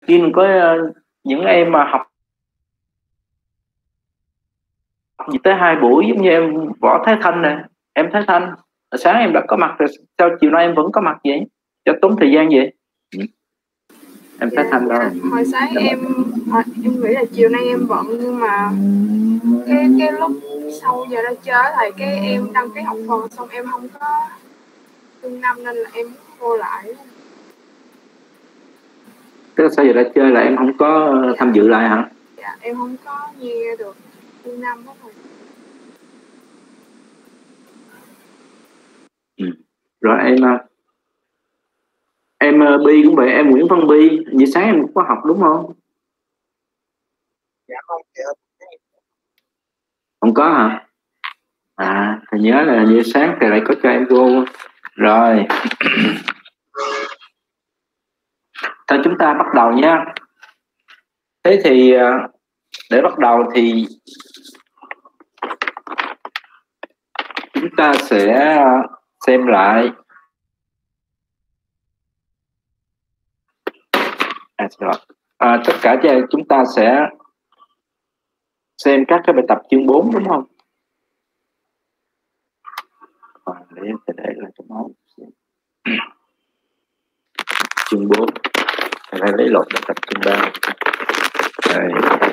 Riêng có những em mà học gì tới 2 buổi, giống như em Võ Thái Thanh nè, em Thái Thanh sáng em đã có mặt rồi, sao chiều nay em vẫn có mặt vậy, cho tốn thời gian vậy? Em Thái Thanh đâu? Hồi sáng em nghĩ là chiều nay em bận, nhưng mà cái lúc sau giờ ra chơi thầy cái em đăng ký học phần xong em không có chương 5 nên là em vô lại. Tức là sau giờ ra chơi là em không có tham dự lại hả? Dạ, em không có nghe được chương 5 đó thầy. Rồi em Bi cũng vậy, em Nguyễn Văn Bi, như sáng em cũng có học đúng không? Dạ không, dạ. Không có hả? Thầy nhớ là như sáng thầy lại có cho em vô. Rồi thôi chúng ta bắt đầu nha. Thế thì để bắt đầu thì chúng ta sẽ xem lại tất cả chúng ta sẽ xem các cái bài tập chương 4 đúng không? Để lại trong máu chương 4, thầy lấy lột bài tập chương 3. Đây.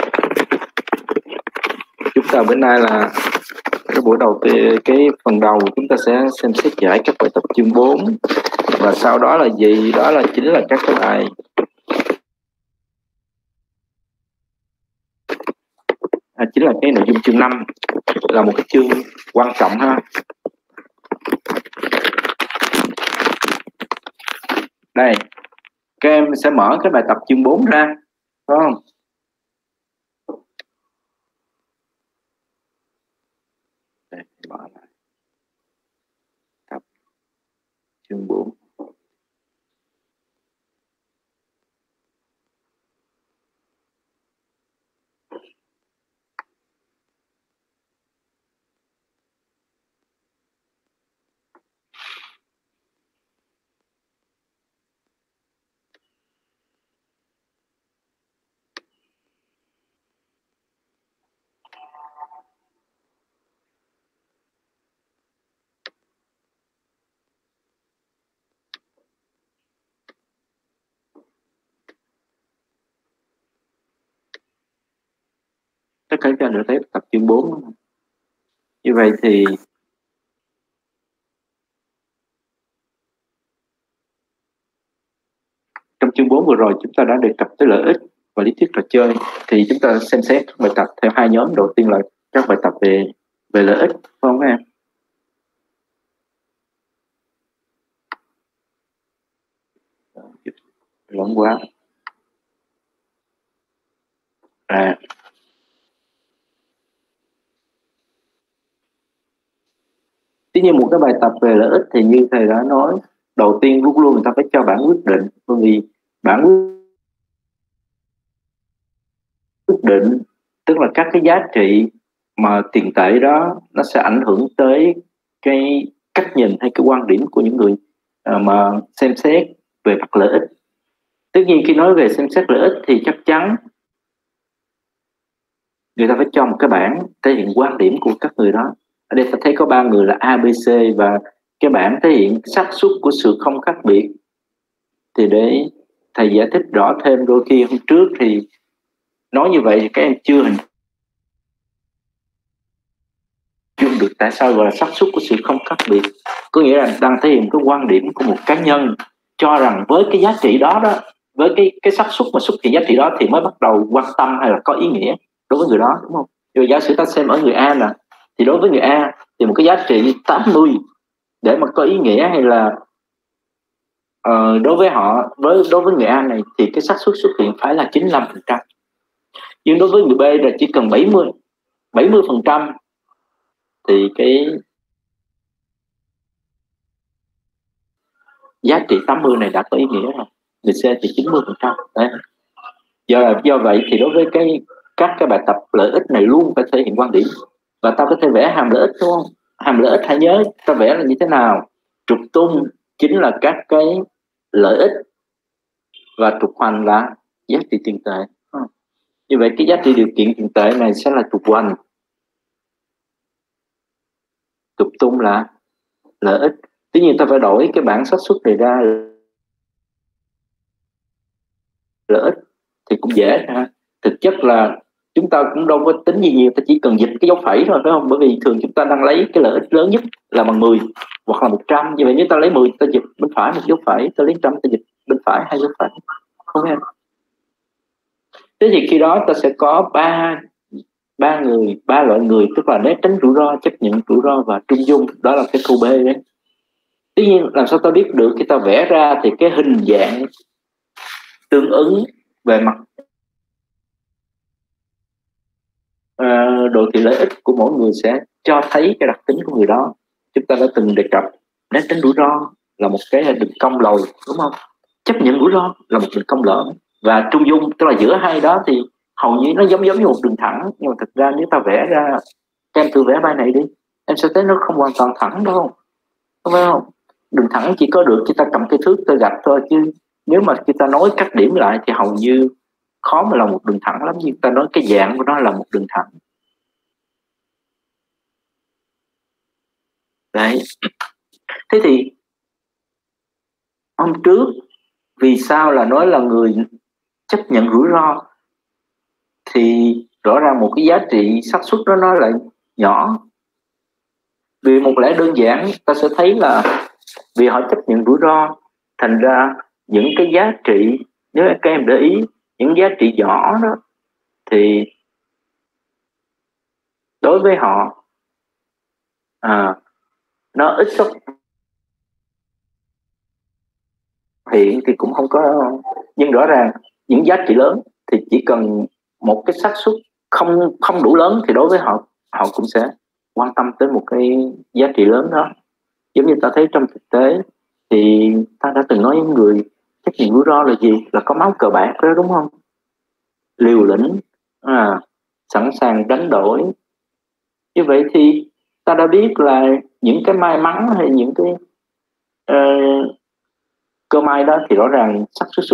Chúng ta bữa nay là cái buổi đầu tiên, cái phần đầu chúng ta sẽ xem xét giải các bài tập chương 4, và sau đó là gì? Đó là chính là các cái bài chính là cái nội dung chương 5, là một cái chương quan trọng ha. Đây, các em sẽ mở cái bài tập chương 4 ra, đúng không? Đây, mở lại tập chương 4. Tất cả các anh đều thấy tập chương 4. Như vậy thì trong chương 4 vừa rồi chúng ta đã đề cập tới lợi ích và lý thuyết trò chơi, thì chúng ta xem xét các bài tập theo hai nhóm. Đầu tiên là các bài tập về lợi ích, phải không các em? Lớn quá. Tuy nhiên một cái bài tập về lợi ích thì như thầy đã nói, đầu tiên luôn luôn người ta phải cho bản quyết định, bởi vì bản quyết định tức là các cái giá trị mà tiền tệ đó nó sẽ ảnh hưởng tới cái cách nhìn hay cái quan điểm của những người mà xem xét về mặt lợi ích. Tất nhiên khi nói về xem xét lợi ích thì chắc chắn người ta phải cho một cái bảng thể hiện quan điểm của các người đó. Ở đây ta thấy có 3 người là A, B, C, và cái bảng thể hiện xác suất của sự không khác biệt. Thì để thầy giải thích rõ thêm, đôi khi hôm trước thì nói như vậy thì các em chưa hình dung được tại sao gọi là xác suất của sự không khác biệt. Có nghĩa là đang thể hiện cái quan điểm của một cá nhân cho rằng với cái giá trị đó với cái xác suất mà xuất hiện giá trị đó thì mới bắt đầu quan tâm hay là có ý nghĩa đối với người đó, đúng không? Rồi giả sử ta xem ở người A nè, thì đối với người A thì một cái giá trị 80 để mà có ý nghĩa hay là đối với họ, đối với người A này thì cái xác suất xuất hiện phải là 95%. Nhưng đối với người B là chỉ cần 70% thì cái giá trị 80 này đã có ý nghĩa rồi. Người C thì 90%. Đấy. Do vậy thì đối với các cái bài tập lợi ích này luôn phải thể hiện quan điểm. Và ta có thể vẽ hàm lợi ích, đúng không? Hàm lợi ích hãy nhớ ta vẽ là như thế nào. Trục tung chính là các cái lợi ích và trục hoành là giá trị tiền tệ. Như vậy cái giá trị điều kiện tiền tệ này sẽ là trục hoành, trục tung là lợi ích. Tuy nhiên ta phải đổi cái bảng xác suất này ra lợi ích thì cũng dễ ha. Thực chất là chúng ta cũng đâu có tính gì nhiều, ta chỉ cần dịch cái dấu phẩy thôi, phải không? Bởi vì thường chúng ta đang lấy cái lợi ích lớn nhất là bằng 10 hoặc là 100. Như vậy nếu ta lấy 10 ta dịch bên phải một dấu phẩy, ta lấy 100 ta dịch bên phải 2 dấu phẩy, không em? Thế thì khi đó ta sẽ có ba loại người, tức là né tránh rủi ro, chấp nhận rủi ro và trung dung. Đó là cái câu B đấy. Tuy nhiên làm sao ta biết được? Khi ta vẽ ra thì cái hình dạng tương ứng về mặt đồ thị lợi ích của mỗi người sẽ cho thấy cái đặc tính của người đó. Chúng ta đã từng đề cập né tránh rủi ro là một cái đường cong lồi, đúng không? Chấp nhận rủi ro là một đường cong lõm, và trung dung tức là giữa hai đó thì hầu như nó giống như một đường thẳng. Nhưng mà thực ra nếu ta vẽ ra, em thử vẽ bài này đi, em sẽ thấy nó không hoàn toàn thẳng đâu, không phải không? Đường thẳng chỉ có được khi ta cầm cái thước ta gạch thôi, chứ nếu mà khi ta nối các điểm lại thì hầu như khó mà là một đường thẳng lắm. Nhưng ta nói cái dạng của nó là một đường thẳng đấy. Thế thì hôm trước vì sao là nói là người chấp nhận rủi ro, thì rõ ràng một cái giá trị xác suất đó nó lại nhỏ. Vì một lẽ đơn giản, ta sẽ thấy là vì họ chấp nhận rủi ro, thành ra những cái giá trị, nếu các em để ý, những giá trị nhỏ đó thì đối với họ nó ít xuất hiện thì cũng không có. Nhưng rõ ràng những giá trị lớn thì chỉ cần một cái xác suất không đủ lớn thì đối với họ cũng sẽ quan tâm tới một cái giá trị lớn đó. Giống như ta thấy trong thực tế thì ta đã từng nói với người trách nhiệm rủi ro là gì? Là có máu cờ bạc đó, đúng không? Liều lĩnh, sẵn sàng đánh đổi. Như vậy thì ta đã biết là những cái may mắn hay những cái cơ may đó thì rõ ràng xác suất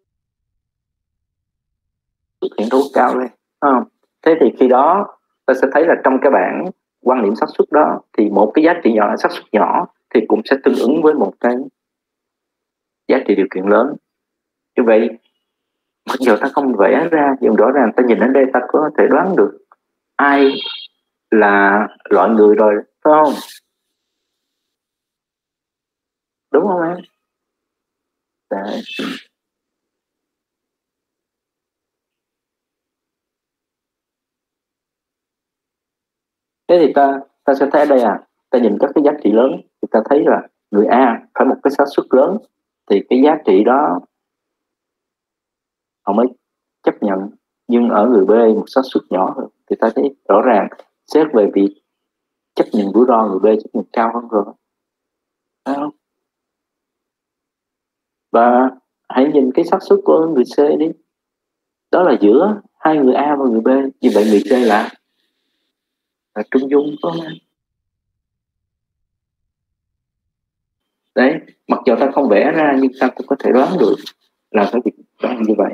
xuất hiện rất cao lên. Thế thì khi đó ta sẽ thấy là trong cái bảng quan niệm xác suất đó thì một cái giá trị nhỏ, xác suất nhỏ thì cũng sẽ tương ứng với một cái giá trị điều kiện lớn. Như vậy mặc dù ta không vẽ ra nhưng rõ ràng ta nhìn đến đây ta có thể đoán được ai là loại người rồi, phải không? Đúng không em? Đấy. Thế thì ta sẽ thấy ở đây ta nhìn các cái giá trị lớn thì ta thấy là người A phải một cái xác suất lớn thì cái giá trị đó họ mới chấp nhận, nhưng ở người B một xác suất nhỏ hơn thì ta thấy rõ ràng xét về việc chấp nhận rủi ro người B chấp nhận cao hơn rồi, phải không? Và hãy nhìn cái xác suất của người C đi, đó là giữa hai người A và người B. Như vậy người C là trung dung, có không? Đấy, mặc dù ta không vẽ ra nhưng ta cũng có thể đoán được là cái việc đó như vậy.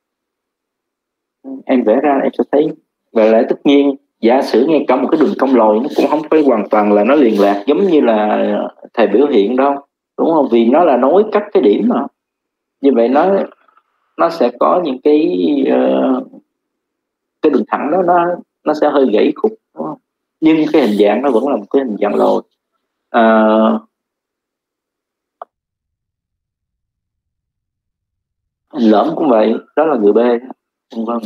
Em vẽ ra em sẽ thấy. Và lại tất nhiên giả sử ngay cả một cái đường cong lồi nó cũng không phải hoàn toàn là nó liền lạc giống như là thầy biểu hiện đâu, đúng không? Vì nó là nối các cái điểm mà. Như vậy nó sẽ có những cái đường thẳng đó nó sẽ hơi gãy khúc, đúng không? Nhưng cái hình dạng nó vẫn là một cái hình dạng lồi. Hình lõm cũng vậy, đó là người B, vâng.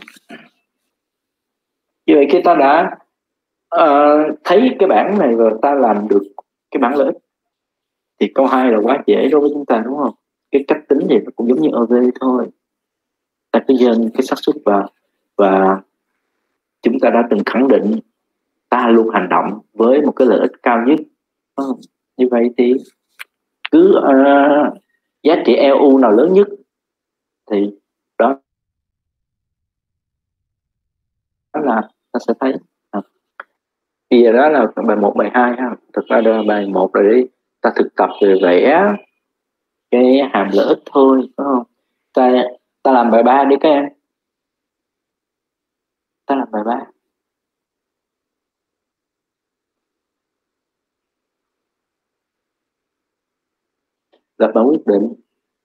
Như vậy khi ta đã thấy cái bảng này và ta làm được cái bảng lợi ích thì câu 2 là quá dễ đối với chúng ta, đúng không? Cái cách tính thì nó cũng giống như OV thôi. Ta cứ nhân cái xác suất và chúng ta đã từng khẳng định ta luôn hành động với một cái lợi ích cao nhất. Như vậy thì cứ giá trị LU nào lớn nhất thì đó là ta sẽ thấy. Bây giờ đó là bài 1, bài 2 ha. Thực ra là bài 1 rồi đi, ta thực tập về vẽ cái hàm lợi ích thôi, đúng không? Ta Ta làm bài 3 đi các em. Ta làm bài 3. Lập bản quyết định.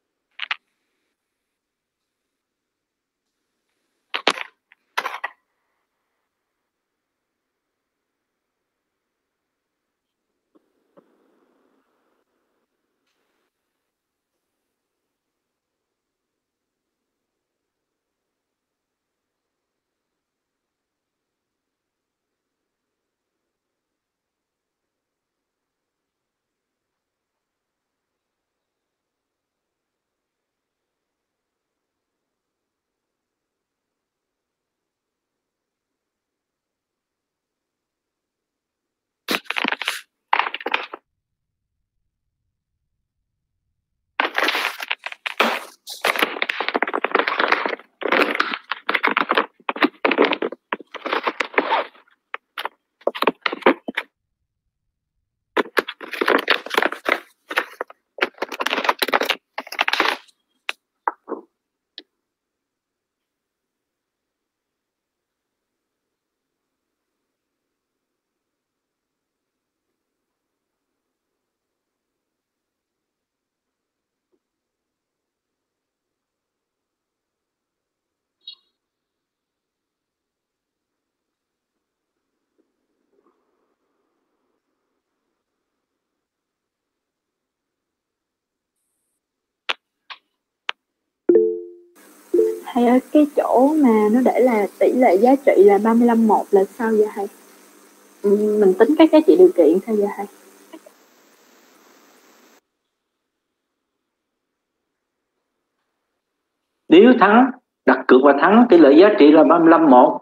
Thầy ơi, cái chỗ mà nó để là tỷ lệ giá trị là 35:1 là sao vậy thầy? Mình tính các giá trị điều kiện sao vậy thầy? Nếu thắng, đặt cược và thắng, tỷ lệ giá trị là 35-1.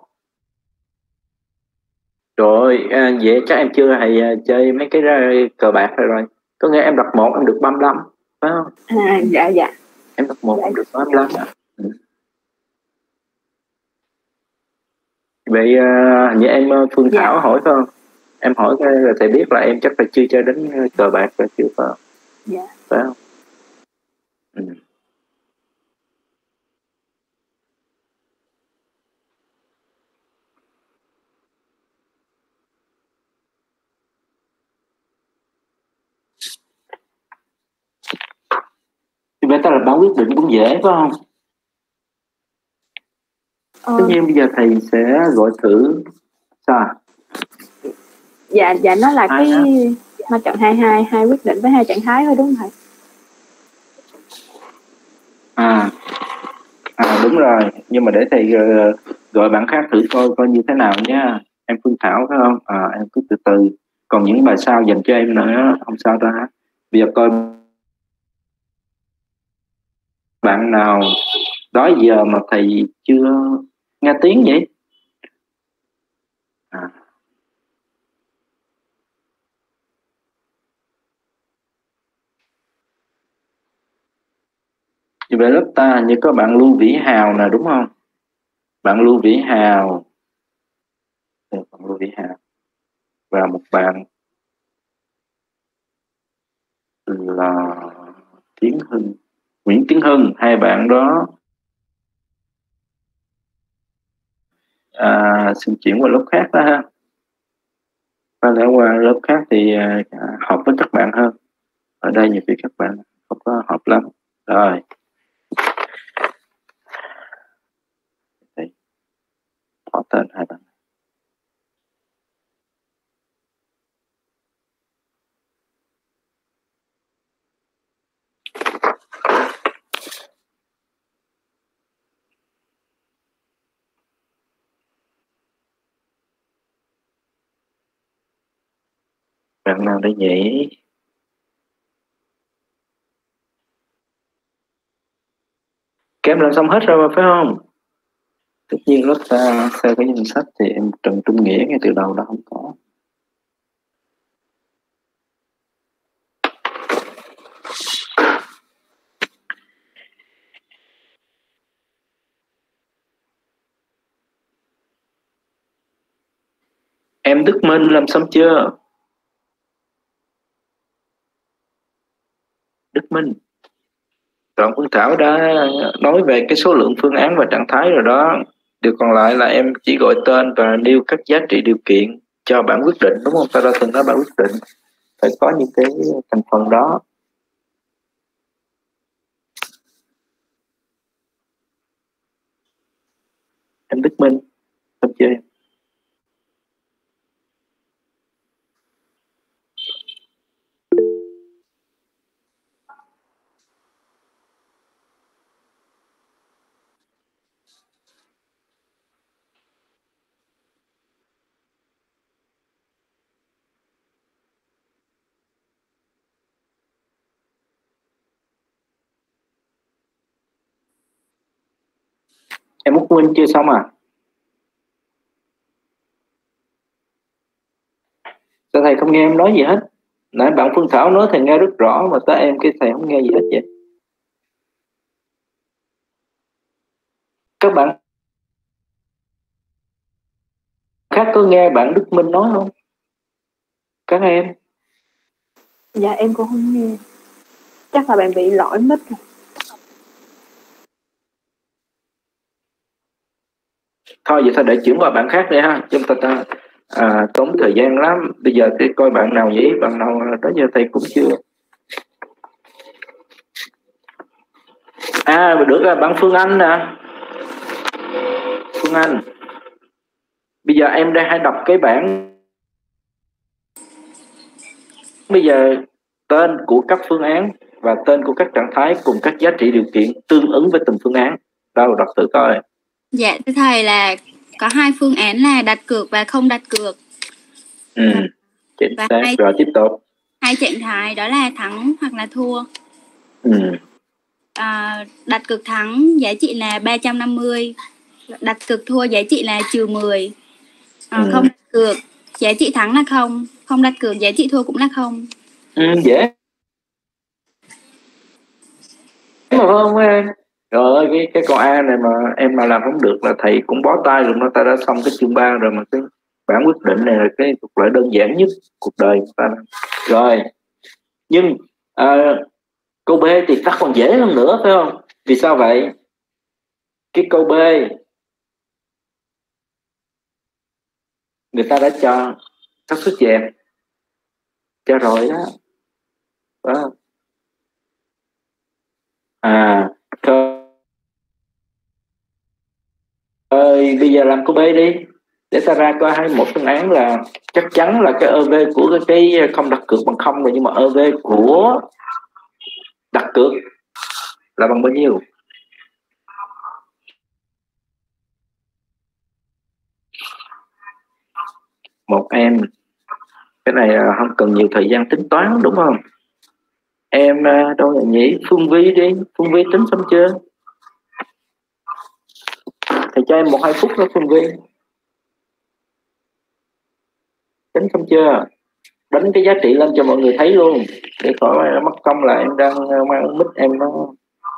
Rồi, vậy chắc em chưa hay chơi mấy cái cờ bạc rồi. Có nghĩa em đặt 1 em được 35, phải không? Dạ. Em đặt 1 dạ. em được 35. Vậy vậy em Phương Thảo hỏi phải không? Em hỏi cái là thầy biết là em chắc là chưa chơi đến cờ bạc rồi chưa phải không? Dạ. Phải không? Thì bây giờ là bản quyết định cũng dễ phải không? Tất nhiên bây giờ thầy sẽ gọi thử sao? Dạ nó là cái ma trận 22, 2 quyết định với 2 trạng thái thôi đúng không thầy? Đúng rồi, nhưng mà để thầy gọi bạn khác thử coi như thế nào nha. Em Phương Thảo phải không? Em cứ từ từ. Còn những bài sau dành cho em nữa không sao đâu hả? Bây giờ coi bạn nào đó giờ mà thầy chưa nghe tiếng vậy. Thì về lớp ta như có bạn Lưu Vĩ Hào nè đúng không? Bạn Lưu Vĩ Hào. Bạn Lưu Vĩ Hào. Và một bạn là Tiến Hưng, Nguyễn Tiến Hưng. Hai bạn đó xin chuyển qua lớp khác đó ha. Có lẽ qua lớp khác thì hợp với các bạn hơn. Ở đây nhiều khi các bạn không có hợp lắm. Rồi. Đây. Họ tên hai bạn. Bạn nào đây nhỉ? Các em làm xong hết rồi mà phải không? Tất nhiên lớp ta theo cái danh sách thì em Trần Trung Nghĩa ngay từ đầu đã không có. Em Đức Minh làm xong chưa? Đức Minh. Đoạn Phương Thảo đã nói về cái số lượng phương án và trạng thái rồi đó. Điều còn lại là em chỉ gọi tên và nêu các giá trị điều kiện cho bản quyết định, đúng không? Ta đã từng nói bản quyết định phải có những cái thành phần đó. Em Đức Minh, được chưa em? Em Úc Minh chưa xong à? Sao thầy không nghe em nói gì hết? Nãy bạn Phương Thảo nói thầy nghe rất rõ, mà tới em cái thầy không nghe gì hết vậy. Các bạn khác có nghe bạn Đức Minh nói không? Các em? Dạ em cũng không nghe. Chắc là bạn bị lỗi mic rồi. Thôi vậy thôi để chuyển qua bạn khác đi ha. Chúng ta tốn thời gian lắm. Bây giờ thì coi bạn nào vậy? Bạn nào đó giờ thầy cũng chưa. Được rồi, bạn Phương Anh nè. Phương Anh, bây giờ em đang hãy đọc cái bảng. Bây giờ tên của các phương án và tên của các trạng thái cùng các giá trị điều kiện tương ứng với từng phương án. Đâu đọc thử coi. Dạ thưa thầy là có 2 phương án là đặt cược và không đặt cược. Chính xác. Rồi tiếp tục. 2 trạng thái đó là thắng hoặc là thua. Đặt cược thắng giá trị là 350, đặt cược thua giá trị là -10. Không đặt cược giá trị thắng là 0, không đặt cược giá trị thua cũng là 0. Dễ mà không em. Rồi cái con A này mà em mà làm không được là thầy cũng bó tay rồi. Nó ta đã xong cái chương 3 rồi, mà cái bản quyết định này là cái thuộc loại đơn giản nhất cuộc đời của ta. Rồi nhưng câu B thì ta còn dễ hơn nữa, phải không? Vì sao vậy? Cái câu B người ta đã cho xác suất gì em? Cho rồi đó, phải không? Rồi bây giờ làm câu B đi, để ta ra coi hai một phương án là chắc chắn là cái EV của cái không đặt cược bằng 0 rồi, nhưng mà EV của đặt cược là bằng bao nhiêu? Một em, cái này không cần nhiều thời gian tính toán đúng không? Em đâu là nhỉ? Phương Vi đi. Phương Vi tính xong chưa? Thầy cho em 1-2 phút đó Phương Vi. Tính xong chưa? Đánh cái giá trị lên cho mọi người thấy luôn, để khỏi mất công là em đang mang mic em nó.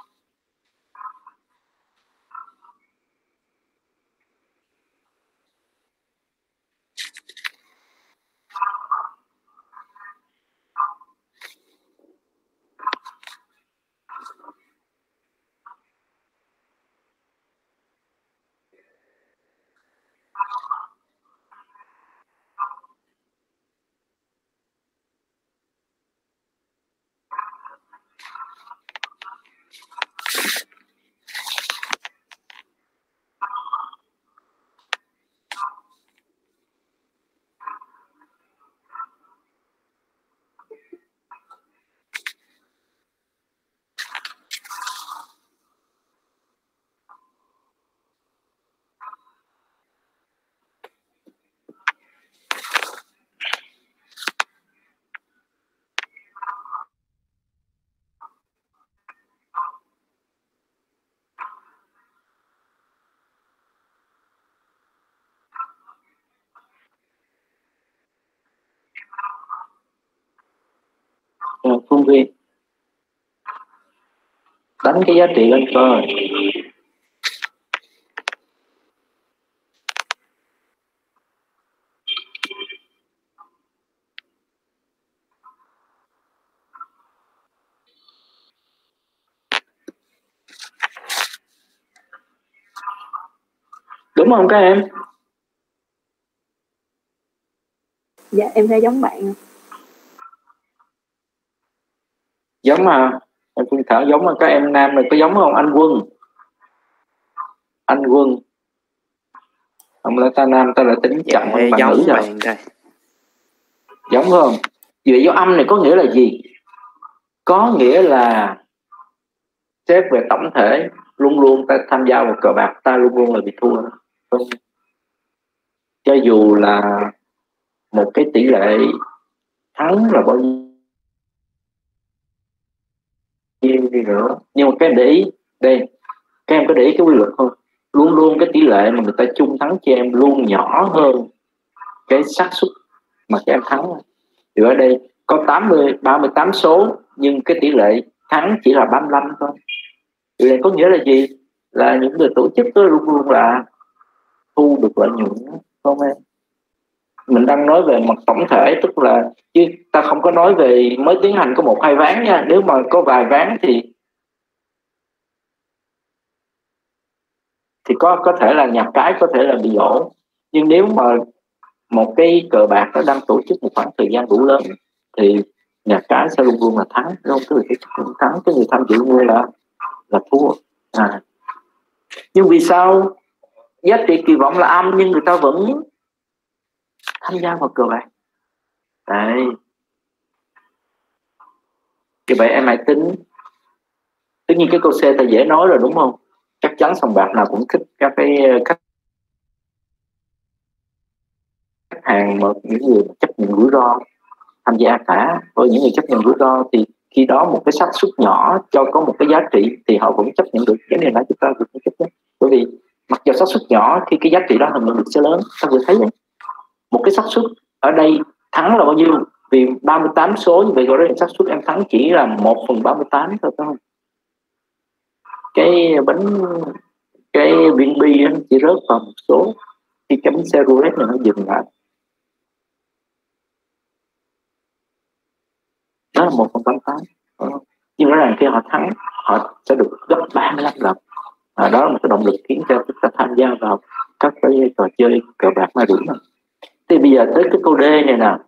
Phương Vi đánh cái giá trị lên coi. Đúng không các em? Dạ em thấy giống bạn. Giống mà em Phương Thảo giống mà các em nam này có giống không? Anh Quân ông là ta nam, ta là tính chậm hơn bạn nữ rồi. Giống không? Vậy dấu âm này có nghĩa là gì? Có nghĩa là xét về tổng thể, luôn luôn ta tham gia vào cờ bạc, ta luôn luôn là bị thua. Cho dù là một cái tỷ lệ thắng là bao nhiêu đi nữa, nhưng mà các em để ý đây, các em có để ý cái quy luật không? Luôn luôn cái tỷ lệ mà người ta chung thắng cho em luôn nhỏ hơn cái xác suất mà các em thắng. Thì ở đây có 38 số nhưng cái tỷ lệ thắng chỉ là 35 thôi. Điều này có nghĩa là gì? Là những người tổ chức đó luôn luôn là thu được lợi nhuận, không em? Mình đang nói về mặt tổng thể, tức là chứ ta không có nói về mới tiến hành có 1-2 ván nha. Nếu mà có vài ván thì có thể là nhặt cái, có thể là bị dỗ. Nhưng nếu mà một cái cờ bạc nó đang tổ chức một khoảng thời gian đủ lớn thì nhặt cái sẽ luôn luôn là thắng, không? Tức là cái thắng, cái người tham dự như là thua. Nhưng vì sao giá trị kỳ vọng là âm nhưng người ta vẫn tham gia vào cờ bạc? Đấy. Như vậy em hãy tính. Tất nhiên cái câu C ta dễ nói rồi đúng không? Chắc chắn sòng bạc nào cũng thích các khách hàng mà những người chấp nhận rủi ro tham gia cả. Với những người chấp nhận rủi ro thì khi đó một cái xác suất nhỏ cho có một cái giá trị thì họ vẫn chấp nhận được. Cái này là chúng ta được chấp nhận. Bởi vì mặc dù xác suất nhỏ khi cái giá trị đó hình được sẽ lớn. Ta vừa thấy đấy. Một cái xác suất ở đây thắng là bao nhiêu? Vì 38 số như vậy gọi là xác suất em thắng chỉ là 1/38 thôi, phải không? Cái viên bi chỉ rớt vào một số khi cái bánh xe roulette này nó dừng lại, đó là 1/88. Nhưng rõ ràng khi họ thắng họ sẽ được gấp 35 lần. Đó là một cái động lực khiến cho chúng ta tham gia vào các cái trò chơi cờ bạc ma rủi. Thì bây giờ tới cái câu D này nè.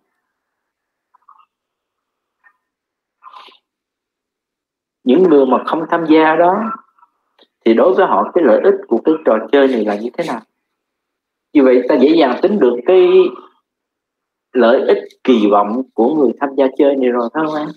Những người mà không tham gia đó thì đối với họ cái lợi ích của cái trò chơi này là như thế nào? Như vậy ta dễ dàng tính được cái lợi ích kỳ vọng của người tham gia chơi này rồi, phải không em?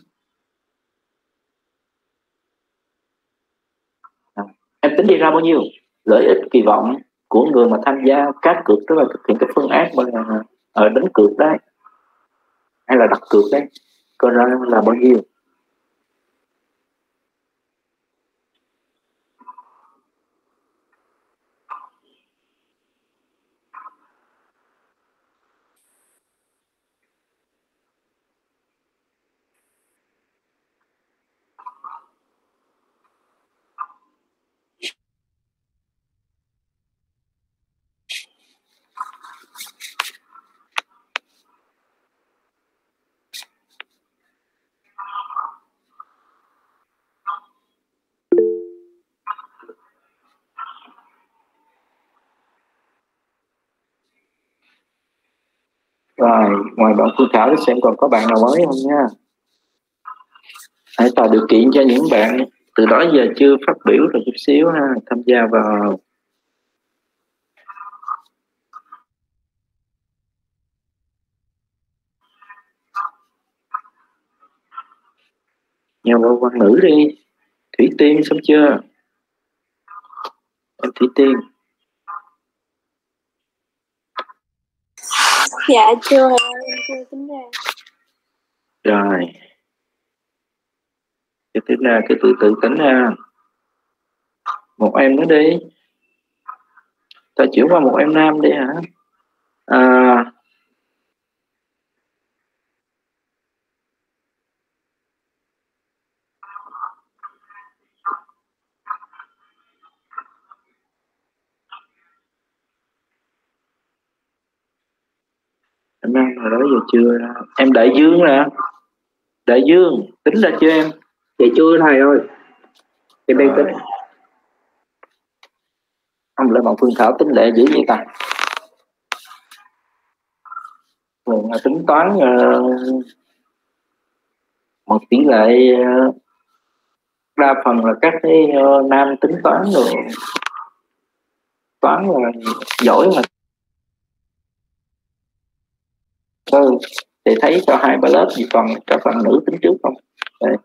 Em tính đi ra bao nhiêu? Lợi ích kỳ vọng của người mà tham gia cá cược, tức là thực hiện cái phương án ở đánh cược đấy hay là đặt cược đấy, coi ra là bao nhiêu? Rồi, ngoài bạn Phương Thảo xem còn có bạn nào mới không nha. Hãy tạo điều kiện cho những bạn từ đó giờ chưa phát biểu rồi chút xíu ha, tham gia vào. Nhiều bạn quan nữ đi. Thủy Tiên xong chưa? Em Thủy Tiên. Dạ chưa, em chưa tính ra. Rồi. Cái tính ra, cái tự tính ra. Một em nữa đi. Ta chuyển qua một em nam đi hả? Em nam hồi đó giờ chưa ra. Em Đại Dương nè. Đại Dương, tính ra chưa em? Dạ chưa thầy ơi. Em đang tính. Không lẽ bọn Phương Thảo tính lệ dữ vậy ta? Thường là tính toán một tỷ lệ, đa phần là các cái nam tính toán rồi, toán là giỏi mà. Thì thấy cho 2-3 lớp thì toàn các bạn nữ tính trước không. Đấy.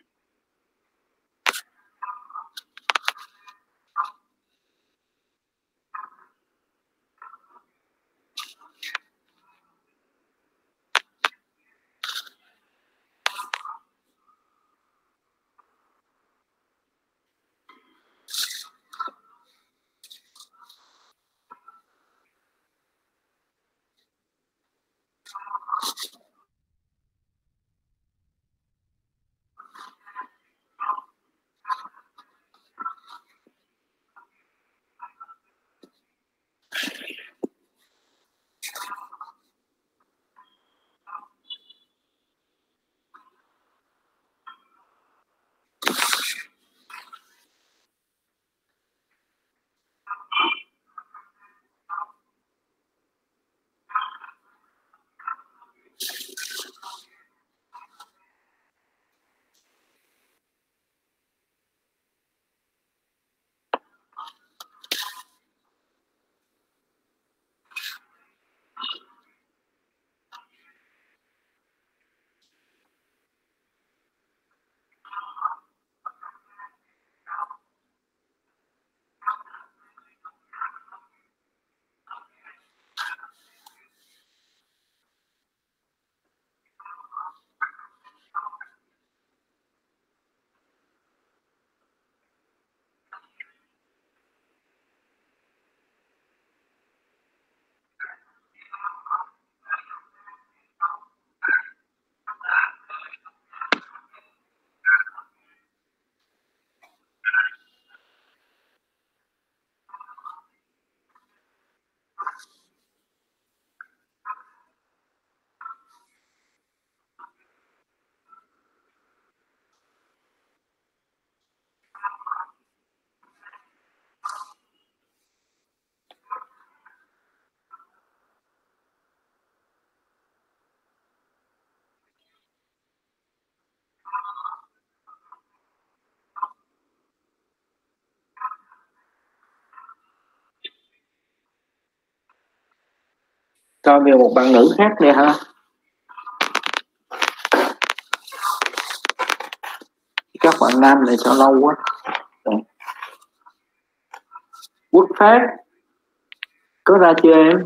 Coi về một bạn nữ khác nữa hả? Các bạn nam này cho lâu quá. Quốc Phát có ra chưa em?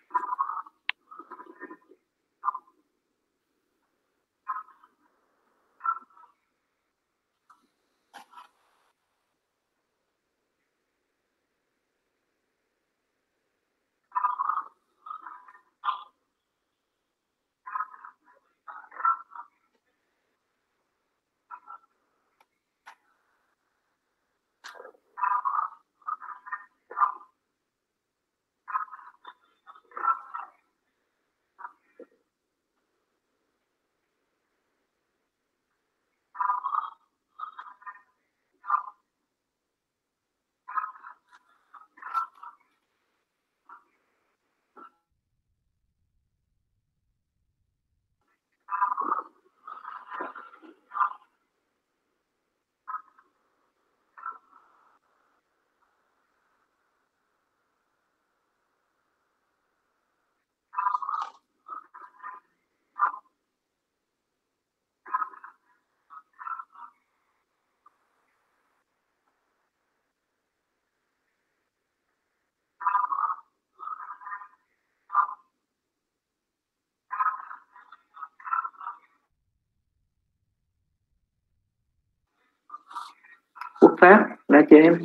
Quốc Phát ra chưa em?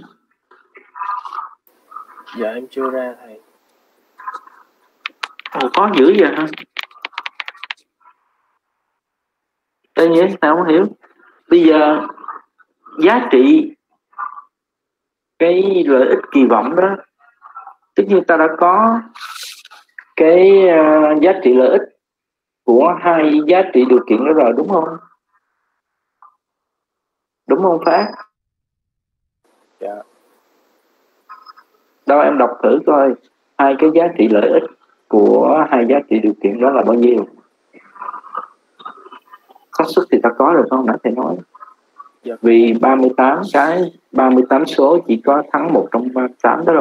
Dạ em chưa ra thầy. Ồ, khó dữ vậy hả? Tự nhiên tao không hiểu. Bây giờ giá trị cái lợi ích kỳ vọng đó, tất nhiên ta đã có cái giá trị lợi ích của hai giá trị điều kiện đó rồi, đúng không? Đúng không Phát? Dạ. đâu em đọc thử coi hai cái giá trị lợi ích của hai giá trị điều kiện đó là bao nhiêu. Xác suất thì ta có rồi không, nãy thầy nói. Vì 38 số chỉ có thắng 1 trong 38, đó là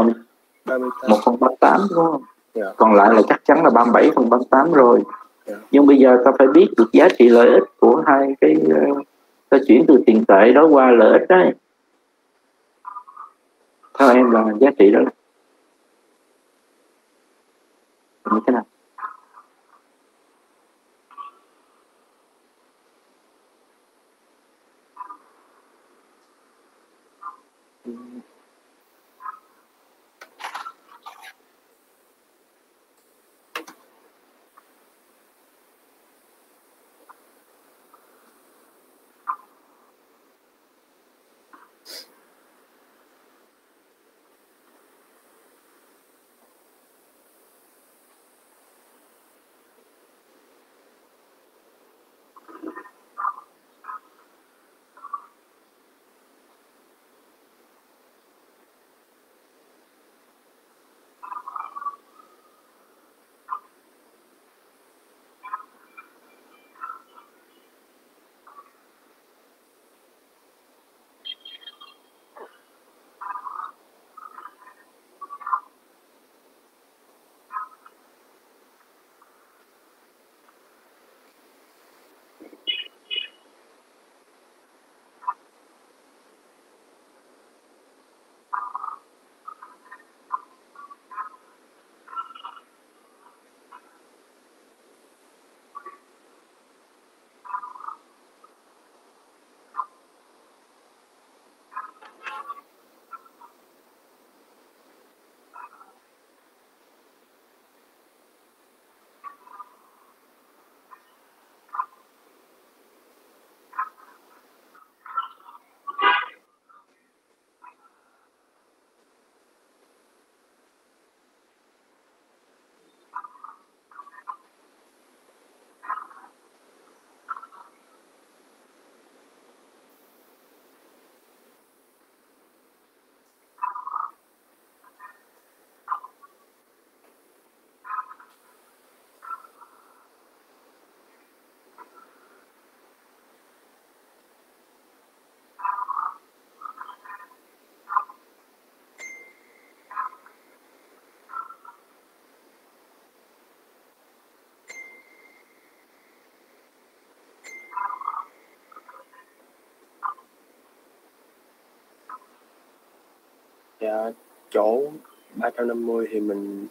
1/38 đúng không? Còn lại là chắc chắn là 37/38 rồi. Nhưng bây giờ ta phải biết được giá trị lợi ích của hai cái, ta chuyển từ tiền tệ đó qua lợi ích đấy. Theo em là giá trị đó như thế nào? Dạ, chỗ 350 thì mình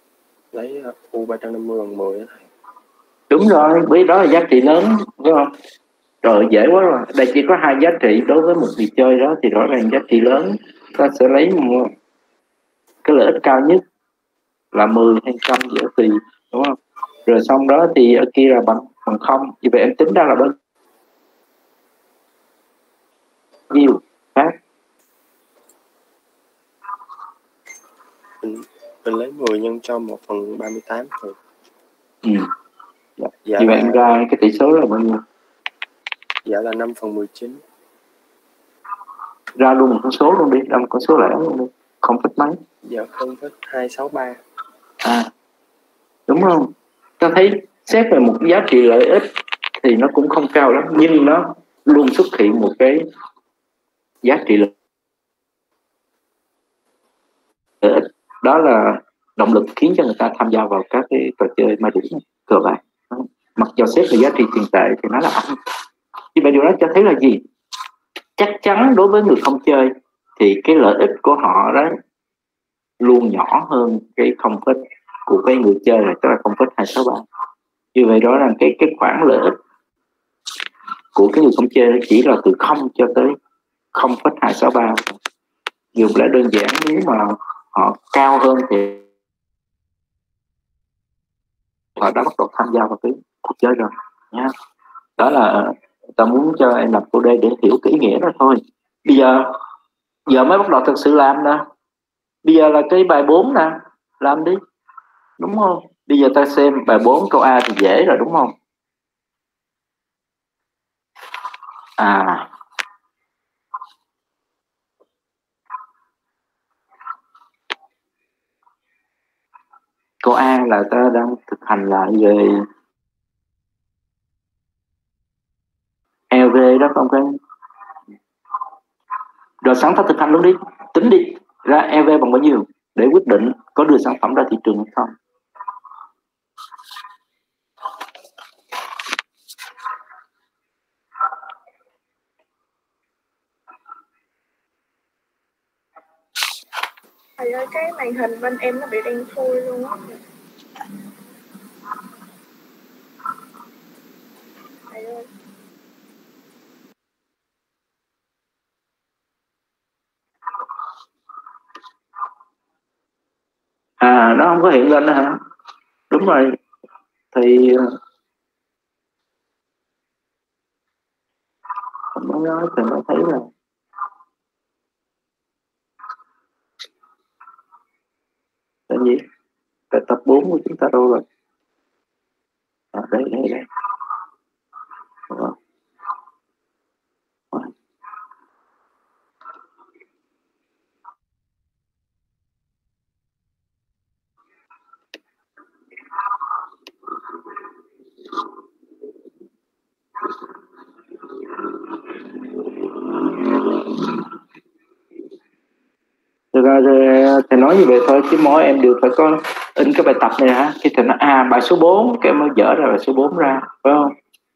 lấy U350/10 á thầy. Đúng rồi, bởi đó là giá trị lớn, đúng không? Rồi dễ quá rồi. Đây chỉ có hai giá trị đối với một người chơi đó thì rõ ràng giá trị lớn ta sẽ lấy một cái lợi ích cao nhất là 10 hay 100 dễ tùy, đúng không? Rồi xong đó thì ở kia là bằng không. Vì vậy em tính ra là bao nhiêu khác? Mình lấy 10 nhân cho 1/38 thôi. Dạ, vì vậy em ra cái tỷ số là bao nhiêu? Dạ là 5/19. Ra luôn một con số luôn đi, ra một con số lẻ luôn đi, không phít mấy. Dạ 0,263. Đúng không? Ta thấy xét về một giá trị lợi ích thì nó cũng không cao lắm, nhưng nó luôn xuất hiện một cái giá trị lợi ích, đó là động lực khiến cho người ta tham gia vào các cái trò chơi ma đuổi cờ bạc. Mặc dù xét về giá trị tiền tệ thì nó là âm, nhưng mà điều đó cho thấy là gì? Chắc chắn đối với người không chơi thì cái lợi ích của họ đó luôn nhỏ hơn cái không phết của cái người chơi, là tức là 0,263. Như vậy đó là cái khoản lợi ích của cái người không chơi chỉ là từ 0 cho tới 0,263. Dù là đơn giản, nếu mà họ cao hơn thì họ đã bắt đầu tham gia vào cái cuộc chơi rồi nha. Đó là ta muốn cho em làm cô đây để hiểu cái ý nghĩa đó thôi. Bây giờ mới bắt đầu thực sự làm nè. Bây giờ là cái bài 4 nè, làm đi, đúng không? Bây giờ ta xem bài 4 câu A thì dễ rồi, đúng không? Câu A là ta đang thực hành lại về EV đó không cái. Rồi sẵn ta thực hành luôn đi, tính đi ra EV bằng bao nhiêu để quyết định có đưa sản phẩm ra thị trường hay không. Thầy ơi, cái màn hình bên em nó bị đen thui luôn á. Thầy ơi. À, nó không có hiện lên nữa hả? Đúng rồi. Thì nó nói thì nó thấy là cái gì? Cái tập 4 của chúng ta đâu rồi? À, đây. Đó. Thực ra thầy nói như vậy thôi, chứ mỗi em đều phải có in cái bài tập này hả? Khi thầy nói bài số 4, cái em mới dở ra bài số 4 ra, phải không?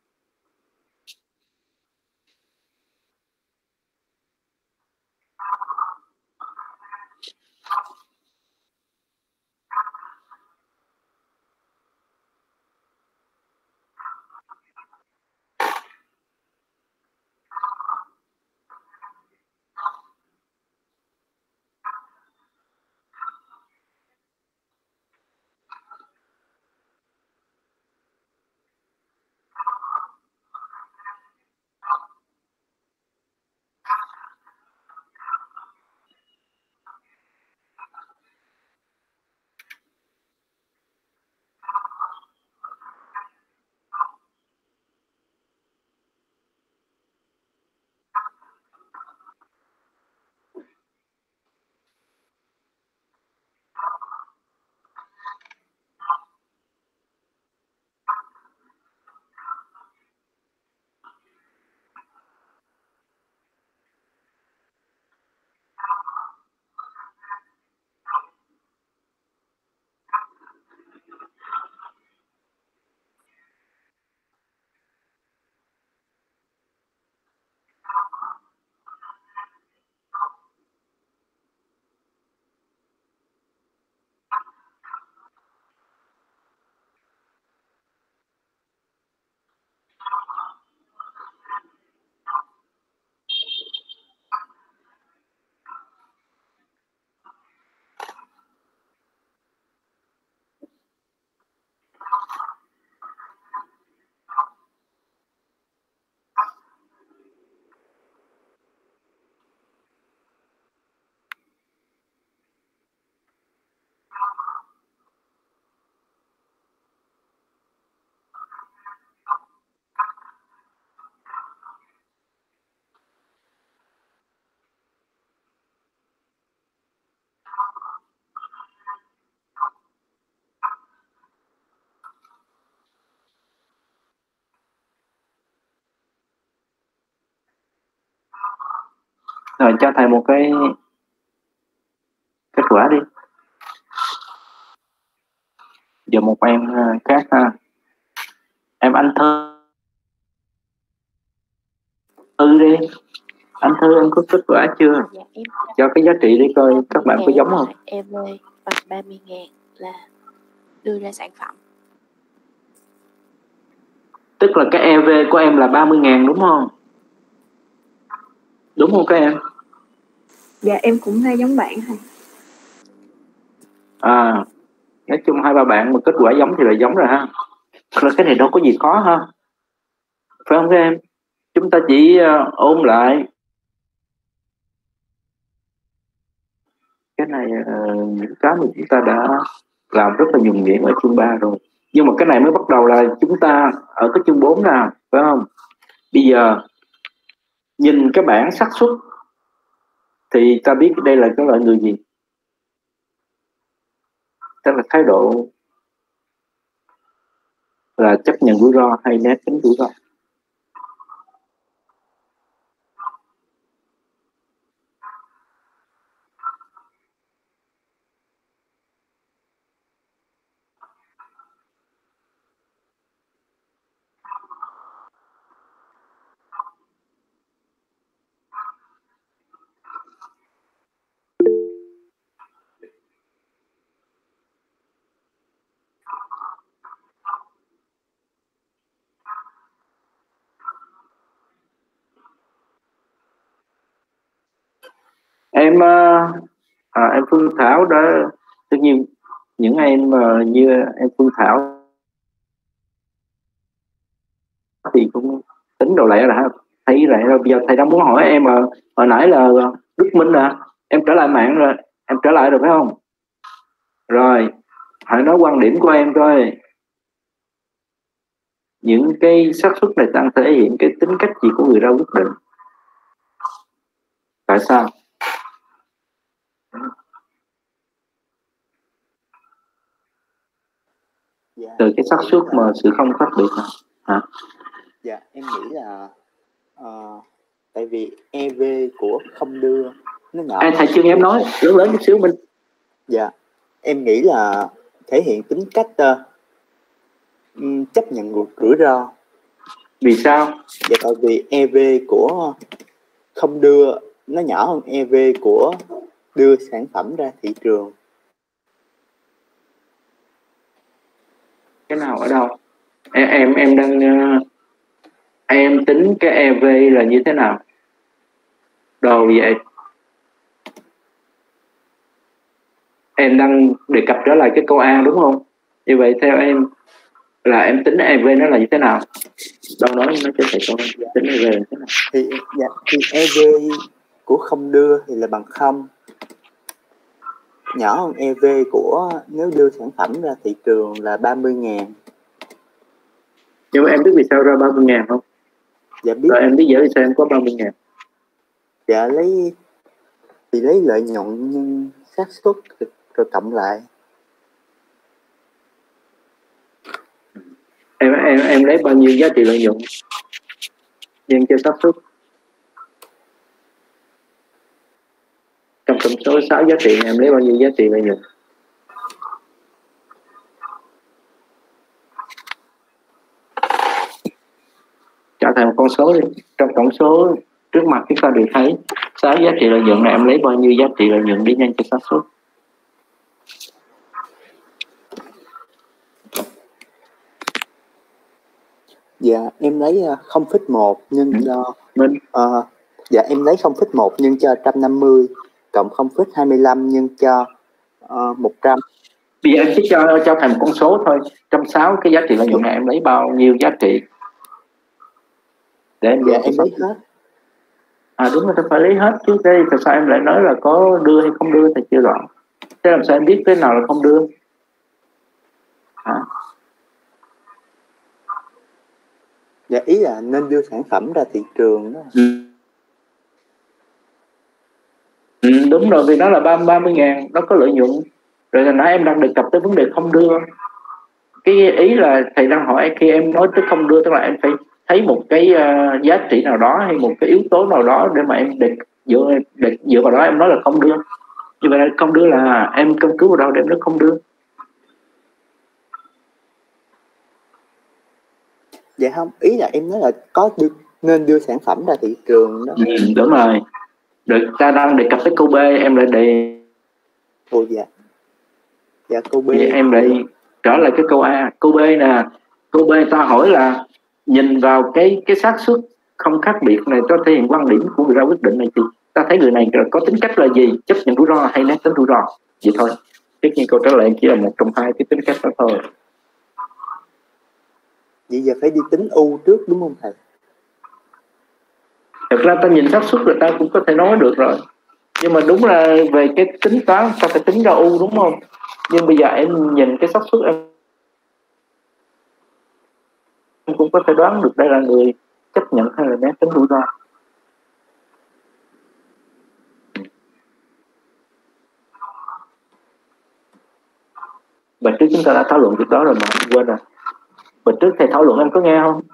Rồi cho thầy một cái kết quả đi. Giờ một em khác ha. Em anh Thư đi. Anh Thư, em có kết quả chưa? Dạ em cho cái giá trị để coi các bạn có giống không. EV bằng 30.000 là đưa ra sản phẩm. Tức là cái EV của em là 30.000 đúng không? Đúng không các em? Dạ em cũng hay giống bạn thôi. À, nói chung 2-3 bạn mà kết quả giống thì là giống rồi ha. Cái này đâu có gì khó ha, phải không các em? Chúng ta chỉ ôn lại cái này, những cái mà chúng ta đã làm rất là nhuần nhuyễn ở chương 3 rồi. Nhưng mà cái này mới bắt đầu là chúng ta ở cái chương 4 nào, phải không? Bây giờ nhìn cái bảng xác suất thì ta biết đây là cái loại người gì. Tức là thái độ là chấp nhận rủi ro hay né tránh rủi ro? Em Phương Thảo đã, tất nhiên những em như em Phương Thảo thì cũng tính đầu lại rồi ha. Thấy lại rồi, bây giờ thầy đang muốn hỏi em mà hồi nãy là Đức Minh em trở lại mạng rồi, em trở lại rồi phải không? Rồi hãy nói quan điểm của em coi, những cái xác suất này đang thể hiện cái tính cách gì của người ra quyết định, tại sao? Dạ, Từ cái xác suất mà sự không khác biệt hả? Dạ, em nghĩ là tại vì EV của không đưa nó nhỏ. Thầy chưa nghe em nói, lớn lớn chút xíu mình. Dạ, em nghĩ là thể hiện tính cách chấp nhận rủi ro. Vì sao? Dạ, tại vì EV của không đưa nó nhỏ hơn EV của đưa sản phẩm ra thị trường. Cái nào ở đâu? Em đang em tính cái EV là như thế nào? Đâu vậy? Em đang đề cập trở lại cái câu A đúng không? Như vậy theo em là em tính EV nó là như thế nào? Đâu nói cho thầy con tính EV là thế nào? Thì EV của không đưa thì là bằng 0, nhỏ hơn EV của nếu đưa sản phẩm ra thị trường là 30.000. Nhưng mà em biết vì sao ra 30.000 không? Dạ biết. Rồi em biết dễ vì sao em có 30.000? Dạ lấy lợi nhuận nhưng xác suất rồi cộng lại. Em lấy bao nhiêu giá trị lợi nhuận nhân cho xác suất? Trong tổng số 6 giá trị em lấy bao nhiêu giá trị lợi nhuận? Trả thành một con số đi. Trong tổng số trước mặt chúng ta được thấy 6 giá trị lợi nhuận này em lấy bao nhiêu giá trị lợi nhuận để nhân cho xác suất? Dạ em lấy 0,1 nhân cho Minh. Dạ em lấy 0,1 nhân cho 150 cộng 0,25 nhân cho 100. Bây giờ em chỉ cho thành một con số thôi. Trong 6 cái giá trị lợi nhuận này em lấy bao nhiêu giá trị để em dạ em lấy hết. Đúng rồi, phải lấy hết chứ. Thế tại sao em lại nói là có đưa hay không đưa thì chưa rõ. Thế làm sao em biết cái nào là không đưa? Dạ ý là nên đưa sản phẩm ra thị trường đó. Đúng rồi, vì nó là 30.000, nó có lợi nhuận. Rồi hồi nãy em đang đề cập tới vấn đề không đưa. Cái ý là thầy đang hỏi khi em nói tới không đưa, tức là em phải thấy một cái giá trị nào đó hay một cái yếu tố nào đó để mà em dựa vào đó em nói là không đưa. Như vậy là không đưa là em căn cứ vào đâu để em nói không đưa? Dạ không, ý là em nói là nên đưa sản phẩm ra thị trường đó. Đúng rồi. Rồi ta đang đề cập tới câu B, em lại đề. Ồ dạ. Dạ câu B. Vậy em lại trở lại cái câu A. Câu B nè, câu B ta hỏi là nhìn vào cái xác suất không khác biệt này, có thể hiện quan điểm của người ra quyết định này, thì ta thấy người này có tính cách là gì, chấp nhận rủi ro hay né tránh rủi ro, vậy thôi. Tất nhiên câu trả lời chỉ là một trong hai cái tính cách đó thôi. Vậy giờ phải đi tính U trước đúng không thầy? Thật ra ta nhìn xác suất rồi ta cũng có thể nói được rồi, nhưng mà đúng là về cái tính toán ta phải tính ra U đúng không? Nhưng bây giờ em nhìn cái xác suất em cũng có thể đoán được đây là người chấp nhận hay là né tránh rủi ro. Và trước chúng ta đã thảo luận việc đó rồi mà quên rồi. Bữa trước thầy thảo luận em có nghe không?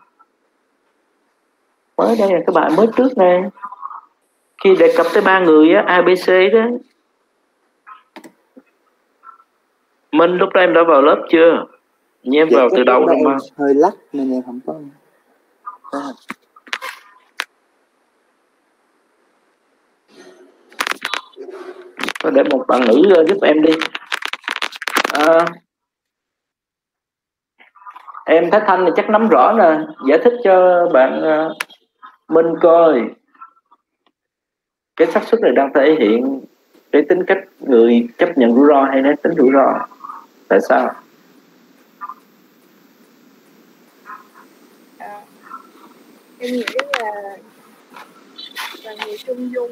Mới đây là các bạn mới trước nè, khi đề cập tới 3 người á, ABC đó. Minh lúc đó em đã vào lớp chưa? Như em vào từ đầu rồi mà. Hơi lắc nên em không có. Có để một bạn nữ giúp em đi. Em Thái Thanh thì chắc nắm rõ nè, giải thích cho bạn Minh coi cái xác suất này đang thể hiện cái tính cách người chấp nhận rủi ro hay né tính rủi ro. Tại sao? Em nghĩ là người trung dung.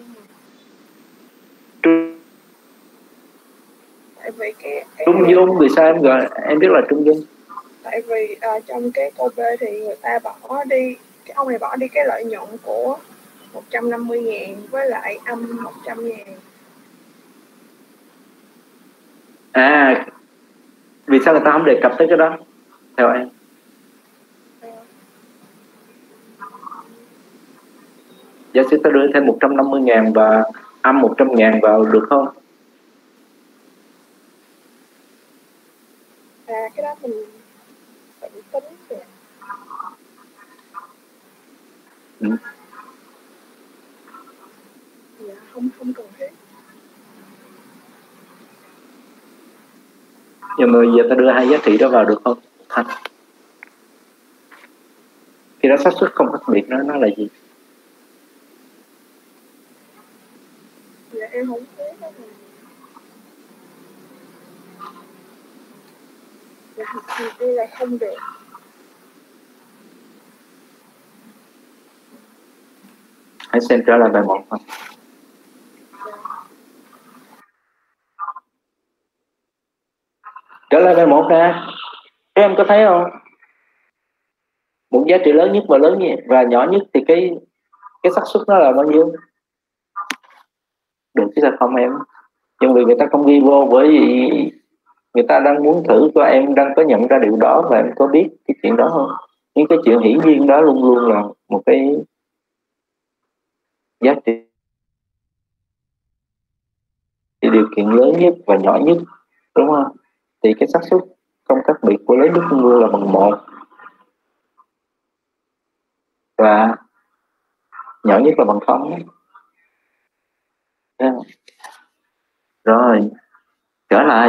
Tại vì trung dung vì sao em gọi em biết là trung dung? Tại vì trong cái câu B thì người ta bỏ đi, cái ông này bỏ đi cái lợi nhuận của 150.000 với lại âm 100.000. Vì sao người ta không đề cập tới cái đó theo em? Giả sử ta đưa thêm 150.000 và âm 100.000 vào được không? Cái đó mình tự tính được. Dạ, không cần thiết. Nhưng mà giờ ta đưa hai giá trị đó vào được không? Thành. Khi đó xác suất không khác biệt nó là gì? Dạ em không biết đó mà. Dạ đi là không được. Hãy xem trở lại bài 1 thôi. Trở lại bài 1 nè. Các em có thấy không? Một giá trị lớn nhất và nhỏ nhất thì cái xác suất nó là bao nhiêu? Được chứ sao không em? Nhưng vì người ta không ghi vô, bởi vì người ta đang muốn thử coi em đang có nhận ra điều đó và em có biết cái chuyện đó không. Những cái chuyện hiển nhiên đó luôn luôn là một cái giá trị điều kiện lớn nhất và nhỏ nhất, đúng không? Thì cái xác suất không khác biệt của lớn nhất luôn luôn là bằng 1 và nhỏ nhất là bằng 0. Rồi trở lại